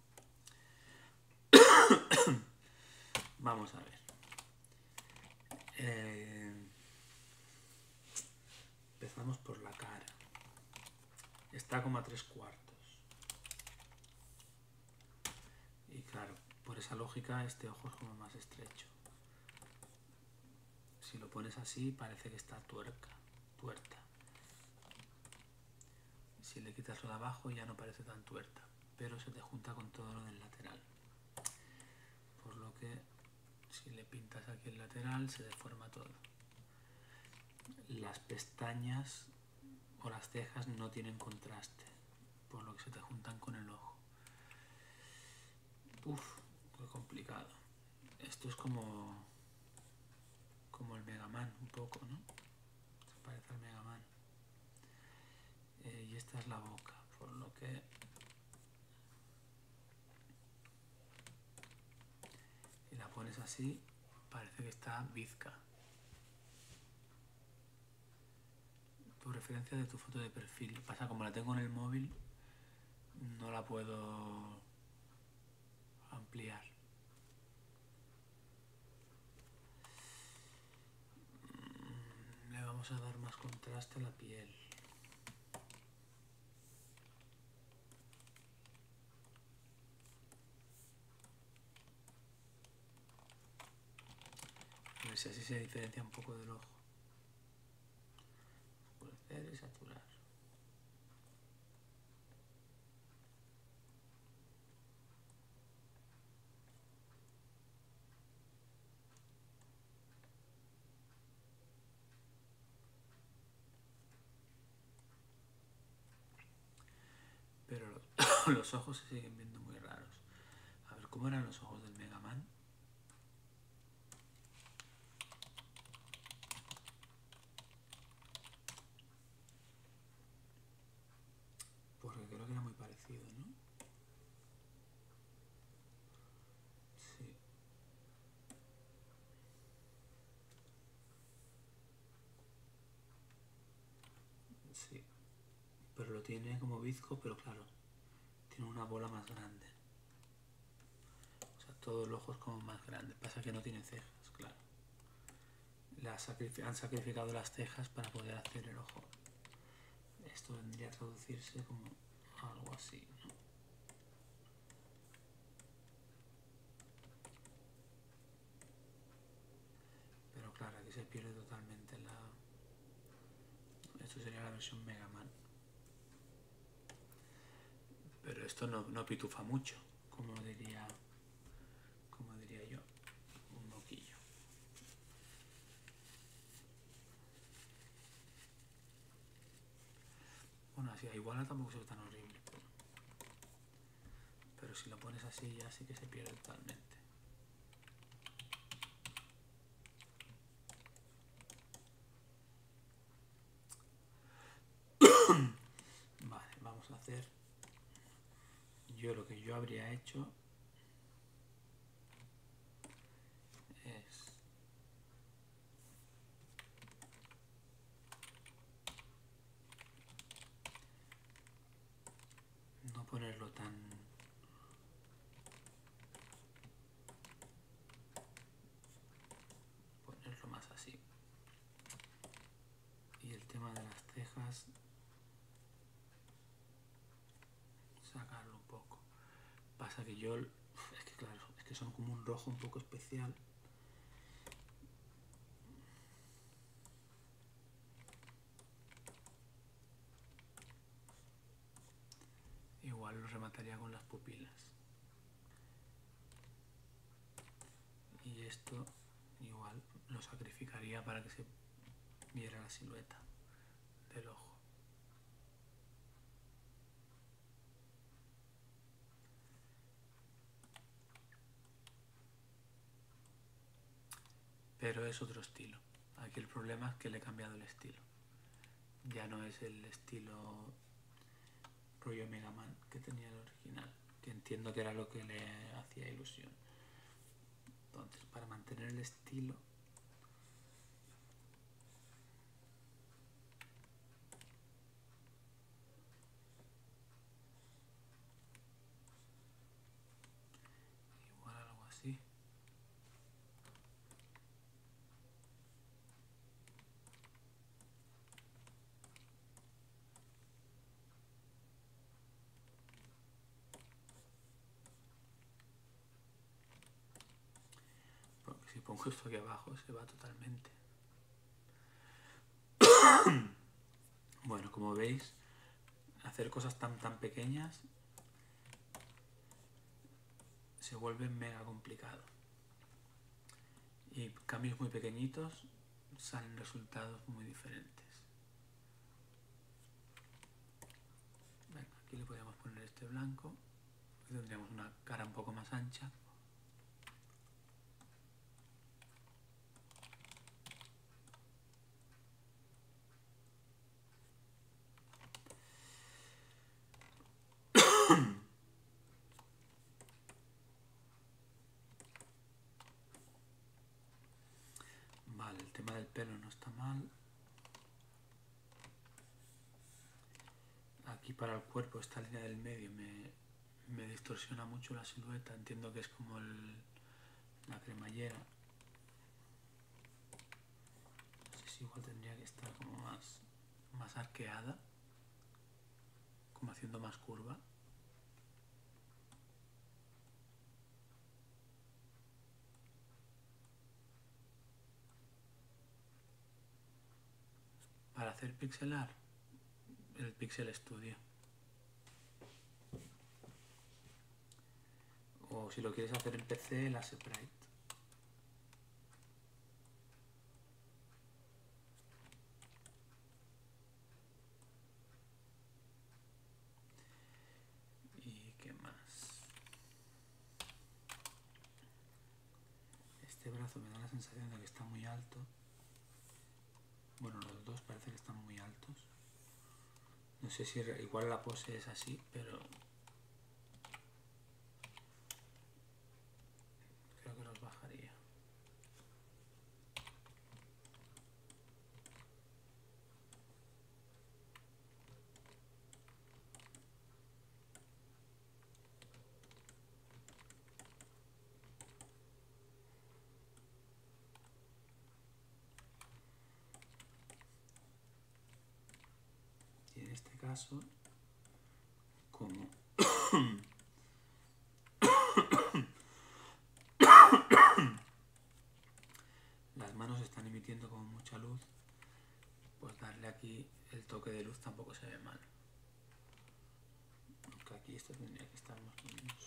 venga. Vamos a ver. Eh, empezamos por la cara. Está como a tres cuartos. Y claro, por esa lógica este ojo es como más estrecho. Si lo pones así parece que está tuerca, tuerta. Si le quitas lo de abajo ya no parece tan tuerta, pero se te junta con todo lo del lateral. Por lo que si le pintas aquí el lateral se deforma todo. Las pestañas o las cejas no tienen contraste, por lo que se te juntan con el ojo. Uf, qué complicado. Esto es como como el Mega Man un poco, ¿no? Se parece al Mega Man. Eh, y esta es la boca, por lo que si la pones así parece que está bizca. Tu referencia de tu foto de perfil. Pasa, como la tengo en el móvil, no la puedo ampliar. Le vamos a dar más contraste a la piel. A ver si así se diferencia un poco del ojo. Oscurecer y saturar. Los ojos se siguen viendo muy raros. A ver, ¿cómo eran los ojos del Mega Man? Porque creo que era muy parecido, ¿no? Sí. Sí. Pero lo tiene como bizco, pero claro, tiene una bola más grande. O sea, todo el ojo es como más grande. Pasa que no tiene cejas, claro. La sacrif- han sacrificado las cejas para poder hacer el ojo. Esto vendría a traducirse como algo así, ¿no? Pero claro, aquí se pierde totalmente la... Esto sería la versión Mega Man. Pero esto no, no pitufa mucho, como diría, como diría yo, un moquillo. Bueno, así a igual tampoco se ve tan horrible. Pero, pero si lo pones así ya sí que se pierde totalmente. Vale, vamos a hacer... Yo lo que yo habría hecho es... no ponerlo tan... ponerlo más así. Y el tema de las cejas... sacarlo un poco. Pasa que yo... Es que claro, es que son como un rojo un poco especial. Igual lo remataría con las pupilas. Y esto igual lo sacrificaría para que se viera la silueta del ojo. Pero es otro estilo. Aquí el problema es que le he cambiado el estilo. Ya no es el estilo rollo Mega Man que tenía el original, que entiendo que era lo que le hacía ilusión. Entonces, para mantener el estilo, igual algo así. Porque si pongo esto aquí abajo se va totalmente. Bueno, como veis, hacer cosas tan tan pequeñas se vuelve mega complicado. Y cambios muy pequeñitos salen resultados muy diferentes. Venga, aquí le podríamos poner este blanco. Tendríamos una cara un poco más ancha. Vale, el tema del pelo no está mal. Aquí para el cuerpo, esta línea del medio me, me distorsiona mucho la silueta. Entiendo que es como el, la cremallera. No sé si igual tendría que estar como más, más arqueada, como haciendo más curva. Para hacer pixelar, el Pixel Studio. O si lo quieres hacer en P C, la Sprite. Y este brazo me da la sensación de que está muy alto. Bueno, los dos parece que están muy altos. No sé si igual la pose es así, pero creo que los bajaría. Y en este caso, como las manos están emitiendo como mucha luz, pues darle aquí el toque de luz tampoco se ve mal. Aunque aquí esto tendría que estar más luminoso.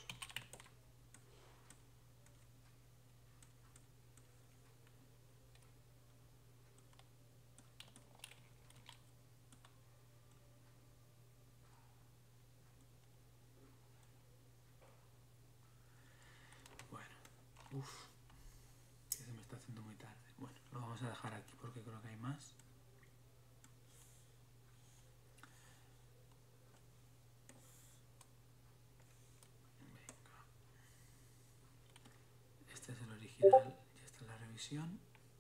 Bueno, uff, que se me está haciendo muy tarde. Bueno, lo vamos a dejar aquí porque creo que hay más. Este es el original y esta es la revisión.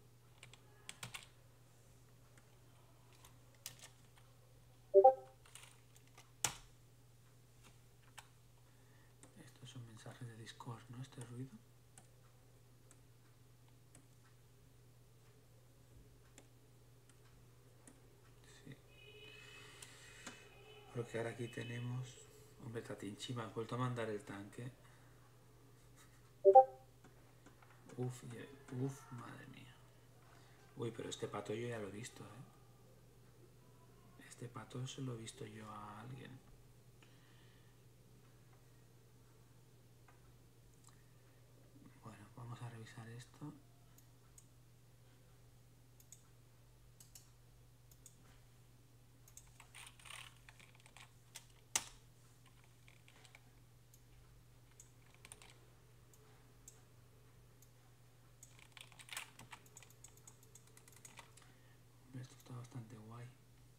Estos son mensajes de Discord, ¿no? Este ruido. Sí. Porque ahora aquí tenemos... Hombre, Tatinchi, me has vuelto a mandar el tanque. Uf, uf, madre mía. Uy, pero este pato yo ya lo he visto, ¿eh? Este pato se lo he visto yo a alguien. Bueno, vamos a revisar esto. Esto está bastante guay.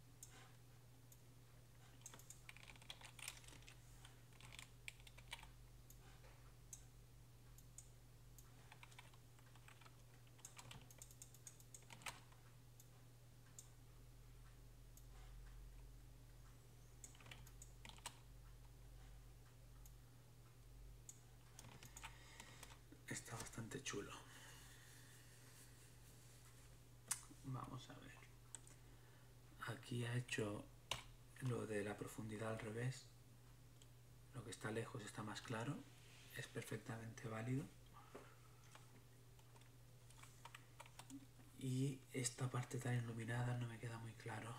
Está bastante chulo. Vamos a ver. Aquí ha hecho lo de la profundidad al revés. Lo que está lejos está más claro. Es perfectamente válido. Y esta parte tan iluminada no me queda muy claro.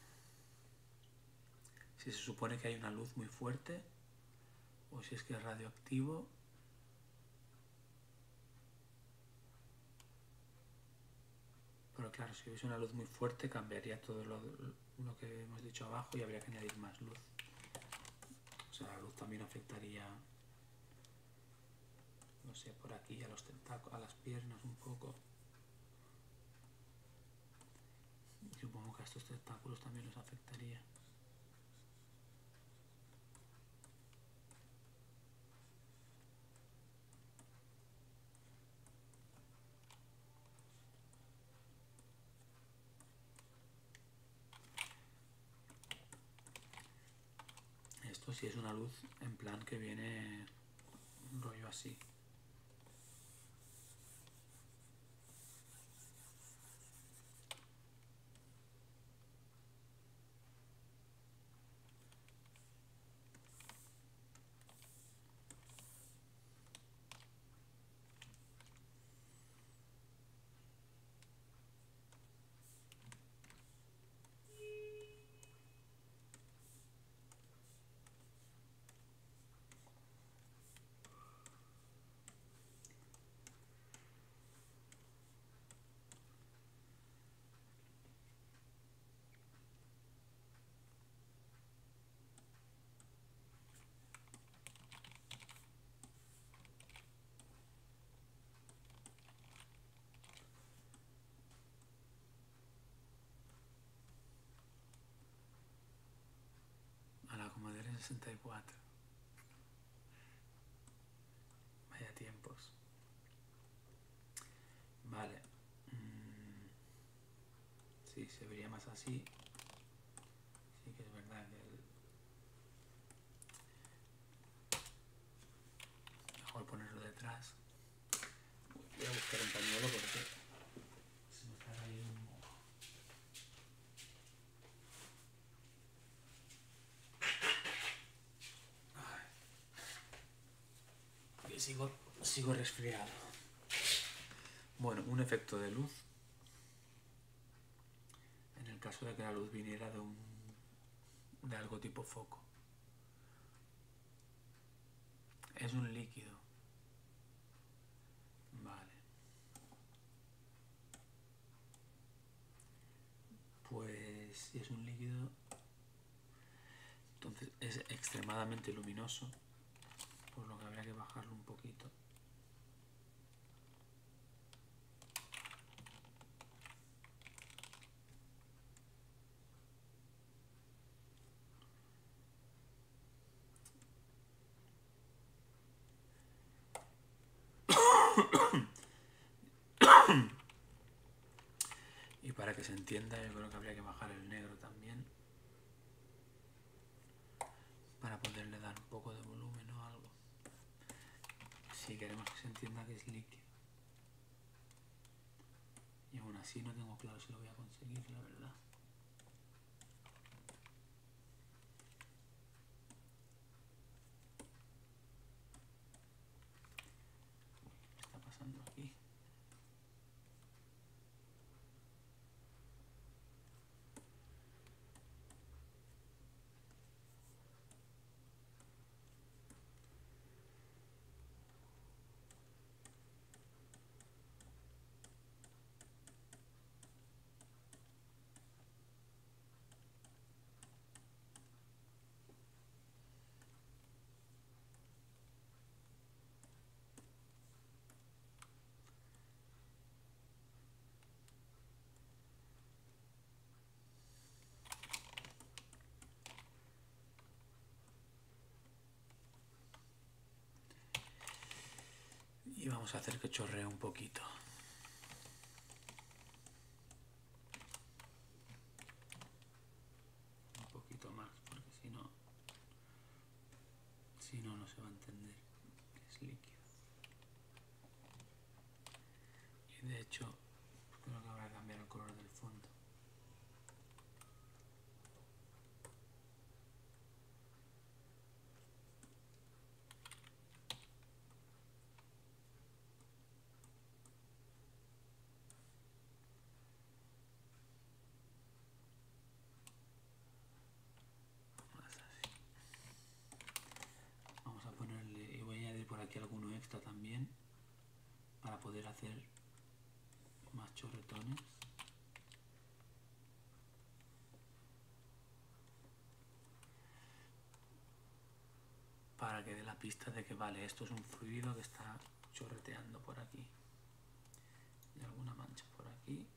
Si se supone que hay una luz muy fuerte o si es que es radioactivo. Pero claro, si hubiese una luz muy fuerte cambiaría todo lo, lo que hemos dicho abajo y habría que añadir más luz. O sea, la luz también afectaría, no sé, por aquí a los tentáculos, a las piernas un poco. Y supongo que a estos tentáculos también los afectaría. Esto sí es una luz en plan que viene un rollo así. sesenta y cuatro. Vaya tiempos. Vale. Mm, sí, se vería más así. Sí que es verdad que el... mejor ponerlo detrás. Voy a buscar un pañuelo porque se me cae ahí un moco. Y sigo, sigo resfriado. Bueno, un efecto de luz. En el caso de que la luz viniera de un de algo tipo foco. Es un líquido. Vale. Pues si es un líquido, entonces es extremadamente luminoso, por lo que habría que bajarlo un poquito. Y para que se entienda, yo creo que habría que bajar el negro también, para poderle dar un poco de volumen o algo, si queremos que se entienda que es líquido. Y aún así no tengo claro si lo voy a conseguir, la verdad. ¿Qué está pasando aquí? Y vamos a hacer que chorree un poquito. Un poquito más, porque si no, si no, no se va a entender que es líquido. Y de hecho, creo que habrá que cambiar el color del fondo. Vamos a ponerle, y voy a añadir por aquí alguno extra también, para poder hacer más chorretones. Para que dé la pista de que vale, esto es un fluido que está chorreteando por aquí. Y alguna mancha por aquí.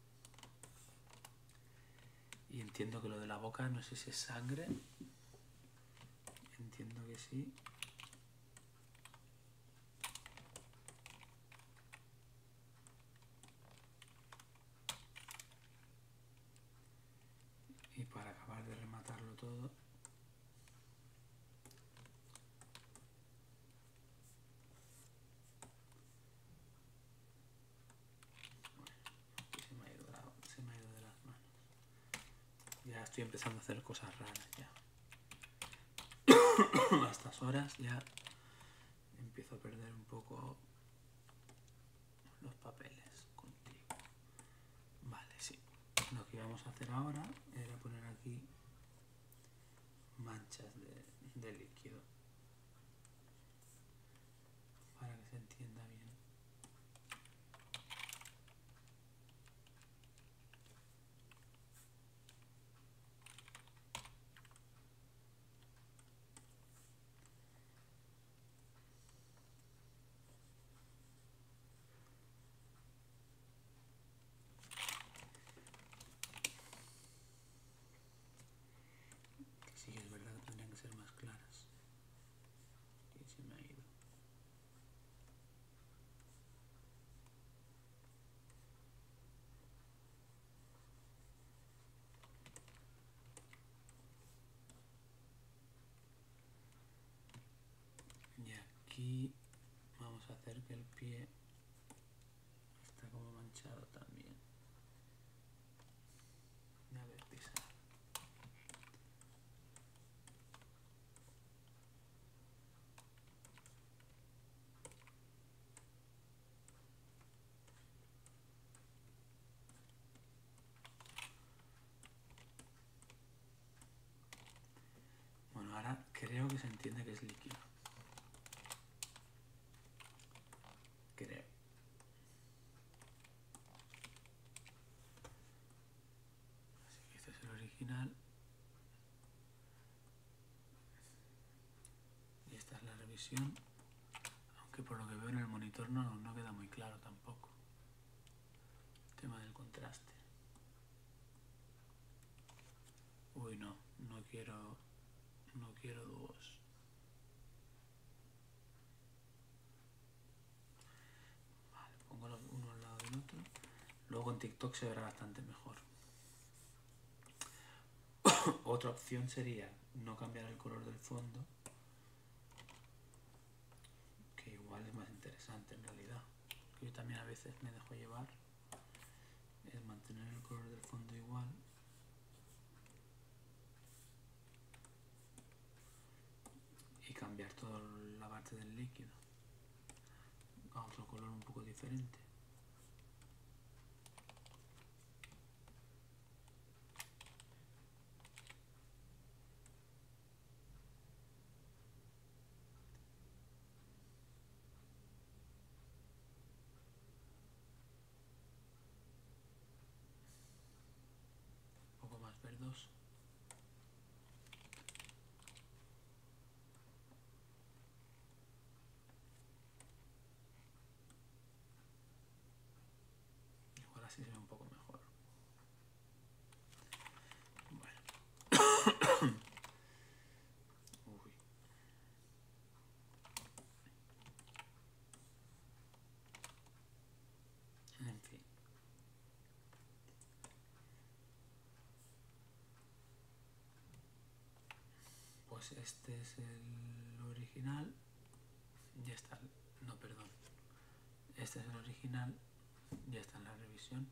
Y entiendo que lo de la boca, no sé si es sangre. Entiendo que sí. Y para acabar de rematarlo todo, bueno, aquí se me ha ido de la- se me ha ido de las manos. Ya estoy empezando a hacer cosas raras ya. A estas horas ya empiezo a perder un poco los papeles contigo. Vale, sí. Lo que vamos a hacer ahora era poner aquí manchas de, de líquido para que se entienda bien. Sí que es verdad que tendrían que ser más Y vamos a hacer que el pie está como manchado también de haber pisado. Bueno, ahora creo que se entiende que es líquido. Creo. Así que este es el original. Y esta es la revisión. Aunque por lo que veo en el monitor no, no queda muy claro tampoco. El tema del contraste. Uy, no. No quiero... No quiero dúos. Vale, pongo los uno al lado del otro. Luego en TikTok se verá bastante mejor. Otra opción sería no cambiar el color del fondo, que igual es más interesante en realidad. Que yo también a veces me dejo llevar, es mantener el color del fondo igual. Y cambiar toda la parte del líquido a otro color un poco diferente. Un poco más verdoso. Igual así se ve un poco mejor. Bueno. Uy. En fin. Pues este es el original. Ya está. No, perdón. Este es el original. Ya está en la revisión.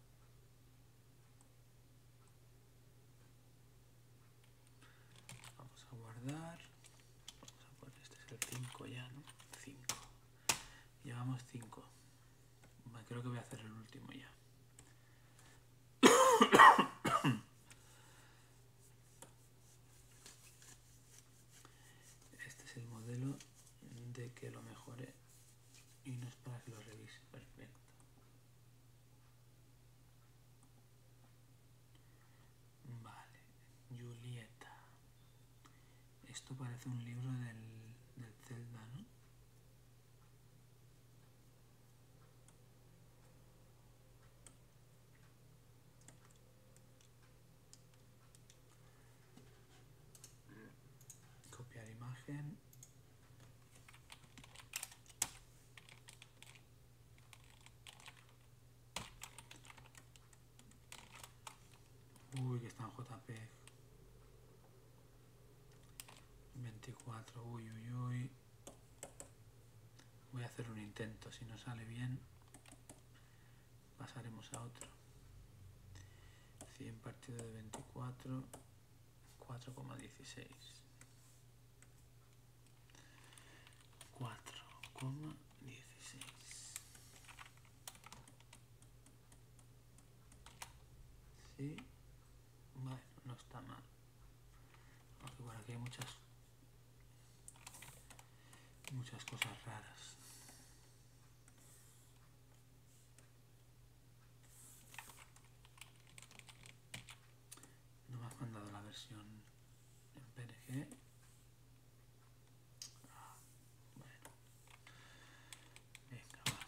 Vamos a guardar. Vamos a poner, este es el cinco ya, ¿no? cinco. Llevamos cinco. Creo que voy a hacer el último ya. Este es el modelo de que lo mejore y no es para que lo revise. Perfecto. Vale. Julieta. Esto parece un libro del, del Zelda, ¿no? Copiar imagen. Uy, que está en J P G. veinticuatro, uy, uy, uy. Voy a hacer un intento, si no sale bien, pasaremos a otro. cien partido de veinticuatro, cuatro coma dieciséis. cuatro coma dieciséis. Sí, bueno, no está mal. Aunque por aquí hay muchas, muchas cosas raras. No me has mandado la versión en P N G. Ah, bueno. Venga, va.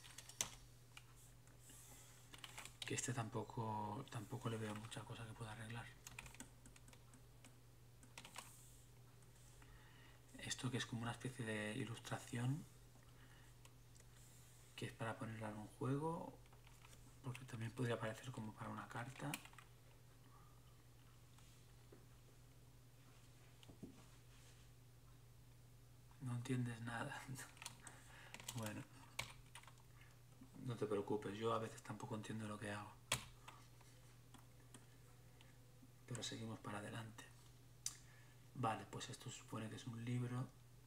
Que este tampoco, tampoco le veo mucha cosa que pueda arreglar. Esto que es como una especie de ilustración que es para ponerla en un juego, porque también podría parecer como para una carta. No entiendes nada. Bueno, no te preocupes, yo a veces tampoco entiendo lo que hago. Pero seguimos para adelante. Vale, pues esto supone que es un libro.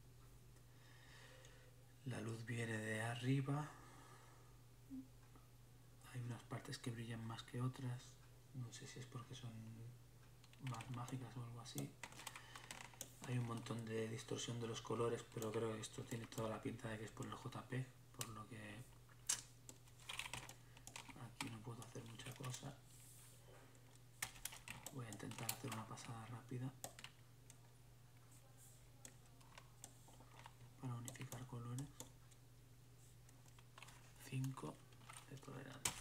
La luz viene de arriba. Hay unas partes que brillan más que otras. No sé si es porque son más mágicas o algo así. Hay un montón de distorsión de los colores, pero creo que esto tiene toda la pinta de que es por el J P, por lo que aquí no puedo hacer mucha cosa. Voy a intentar hacer una pasada rápida para unificar colores. cinco de tolerancia.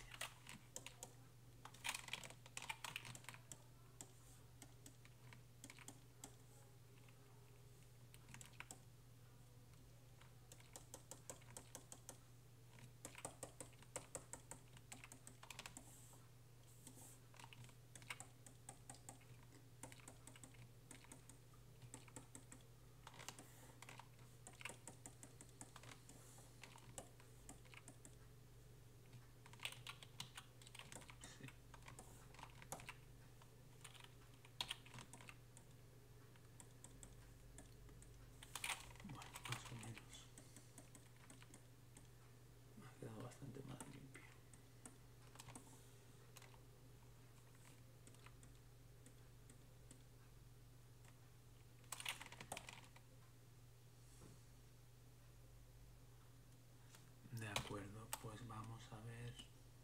Bastante más limpio. De acuerdo, pues vamos a ver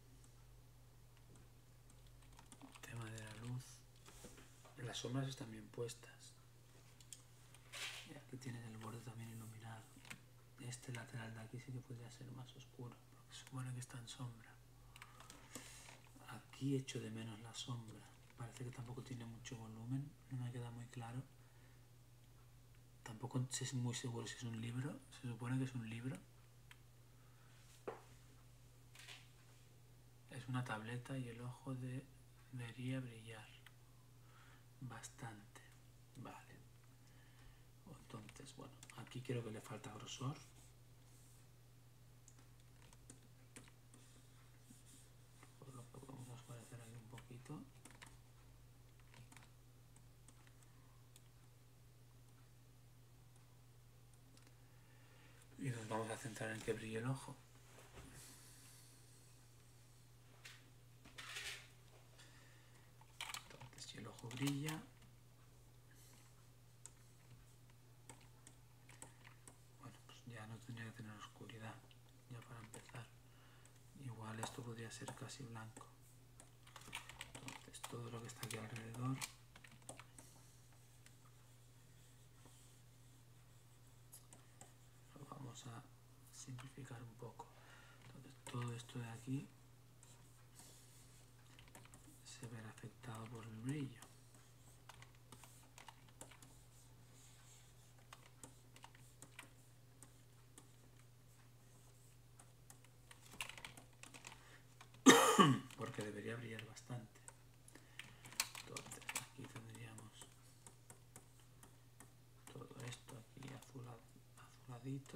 el tema de la luz. Las sombras están bien puestas. Y aquí tienes el borde también iluminado. Este lateral de aquí sí que podría ser más oscuro, porque supone que está en sombra. Aquí echo de menos la sombra. Parece que tampoco tiene mucho volumen, no me queda muy claro. Tampoco sé muy seguro si es un libro. Se supone que es un libro. Es una tableta y el ojo debería brillar bastante. Vale. Entonces, bueno, aquí creo que le falta grosor. Por lo que podemos oscurecer ahí un poquito. Y nos vamos a centrar en que brille el ojo. Entonces, si el ojo brilla, bueno, pues ya no tendría que tener oscuridad, ya para empezar. Igual esto podría ser casi blanco. Entonces, todo lo que está aquí alrededor lo vamos a simplificar un poco. Entonces, todo esto de aquí se verá afectado por el brillo. Porque debería brillar bastante. Entonces, aquí tendríamos todo esto aquí azulado, azuladito.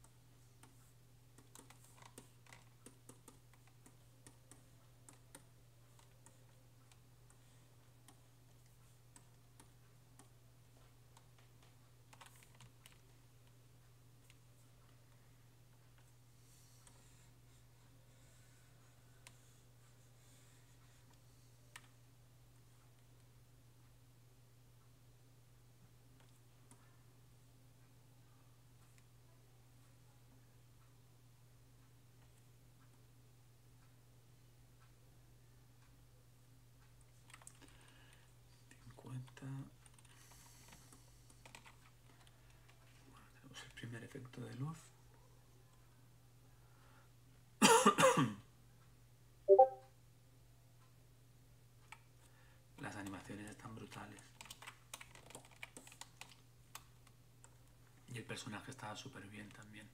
cincuenta. Bueno, tenemos el primer efecto de luz. Las animaciones están brutales. Y el personaje estaba súper bien también.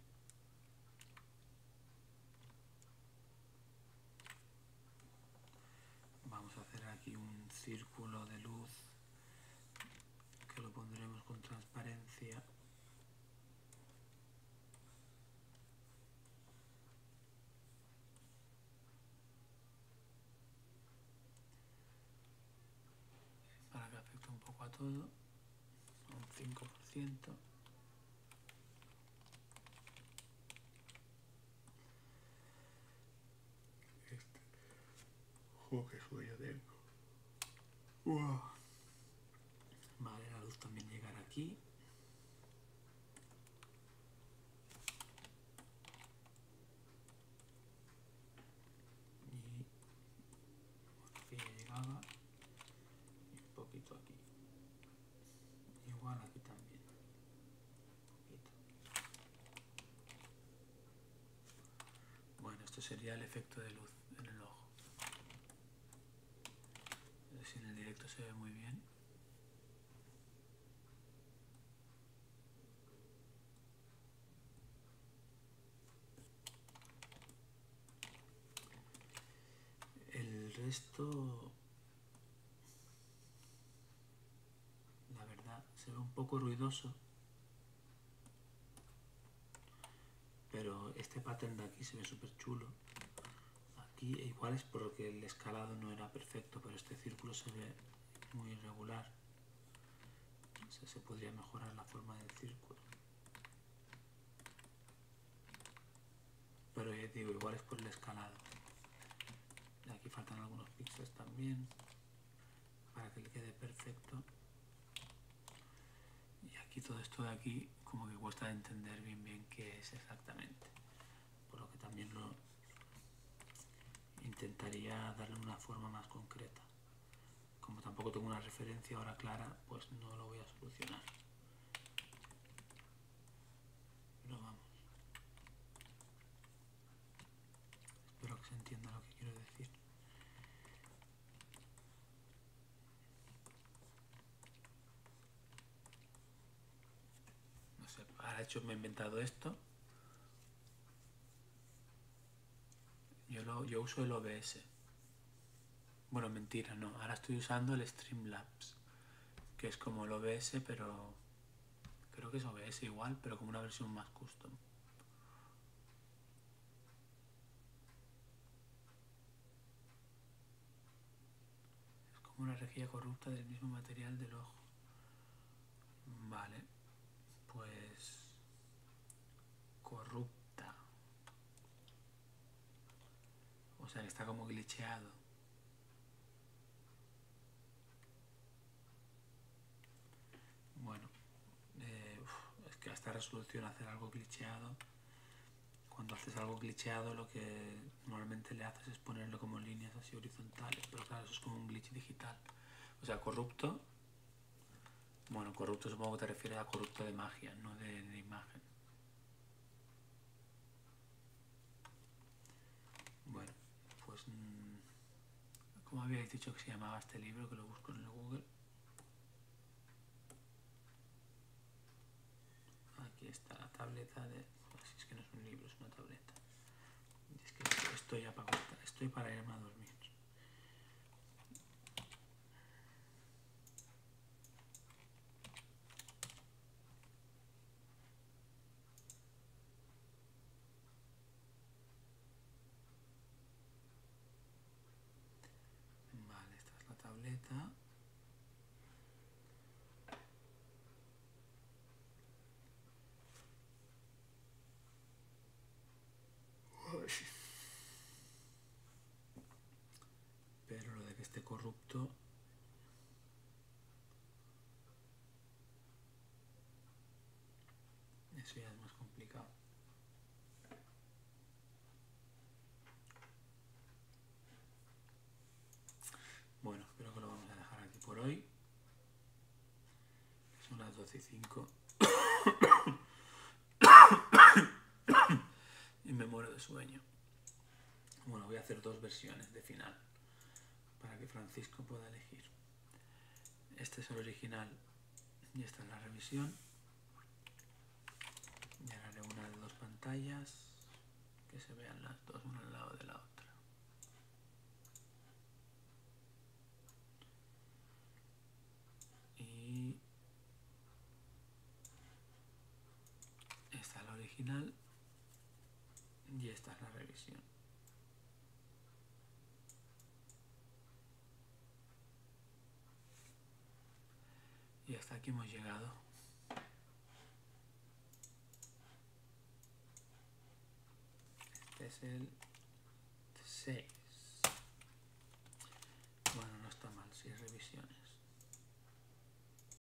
Vamos a hacer aquí un círculo de luz que lo pondremos con transparencia. todo a un cinco por ciento. Este. ¡Oh, qué sueño tengo! ¡Wow! Vale, la luz también llegará aquí. Y aquí ya llegaba. Y un poquito aquí. Igual aquí también. Un poquito. Bueno, esto sería el efecto de luz en el ojo. Si en el directo se ve muy bien. El resto, la verdad, se ve un poco ruidoso. Pero este pattern de aquí se ve súper chulo. Aquí igual es porque el escalado no era perfecto, pero este círculo se ve muy irregular. O sea, se podría mejorar la forma del círculo. Pero ya digo, igual es por el escalado. Y aquí faltan algunos píxeles también, para que le quede perfecto. Y aquí todo esto de aquí, como que cuesta entender bien bien qué es exactamente. Por lo que también lo intentaría darle una forma más concreta. Como tampoco tengo una referencia ahora clara, pues no lo voy a solucionar. Pero vamos. Espero que se entienda lo que quiero decir. No sé, ahora hecho me he inventado esto. Yo, lo, yo uso el O B S. Bueno, mentira, no. Ahora estoy usando el Streamlabs, que es como el O B S, pero creo que es O B S igual, pero como una versión más custom. Es como una rejilla corrupta del mismo material del ojo. Vale, pues corrupta. O sea que está como glitcheado. Bueno, eh, uf, es que a esta resolución hacer algo glitcheado, cuando haces algo glitcheado lo que normalmente le haces es ponerlo como líneas así horizontales, pero claro, eso es como un glitch digital. O sea, corrupto, bueno, corrupto supongo que te refieres a corrupto de magia, no de, de imagen. Bueno, pues ¿cómo habíais dicho que se llamaba este libro? Que lo busco en el Google. Aquí está la tableta de... Pues es que no es un libro, es una tableta. Es que estoy ya para cortar, estoy para irme a dormir. Vale, esta es la tableta. Pero lo de que esté corrupto... Eso ya es más complicado. Bueno, creo que lo vamos a dejar aquí por hoy. Son las doce y cinco. Y me muero de sueño. Bueno, voy a hacer dos versiones de final para que Francisco pueda elegir. Este es el original y esta es la revisión. Y ahora haré una de dos pantallas que se vean las dos una al lado de la otra. Y esta es la original y esta es la revisión. hasta aquí hemos llegado. Este es el save.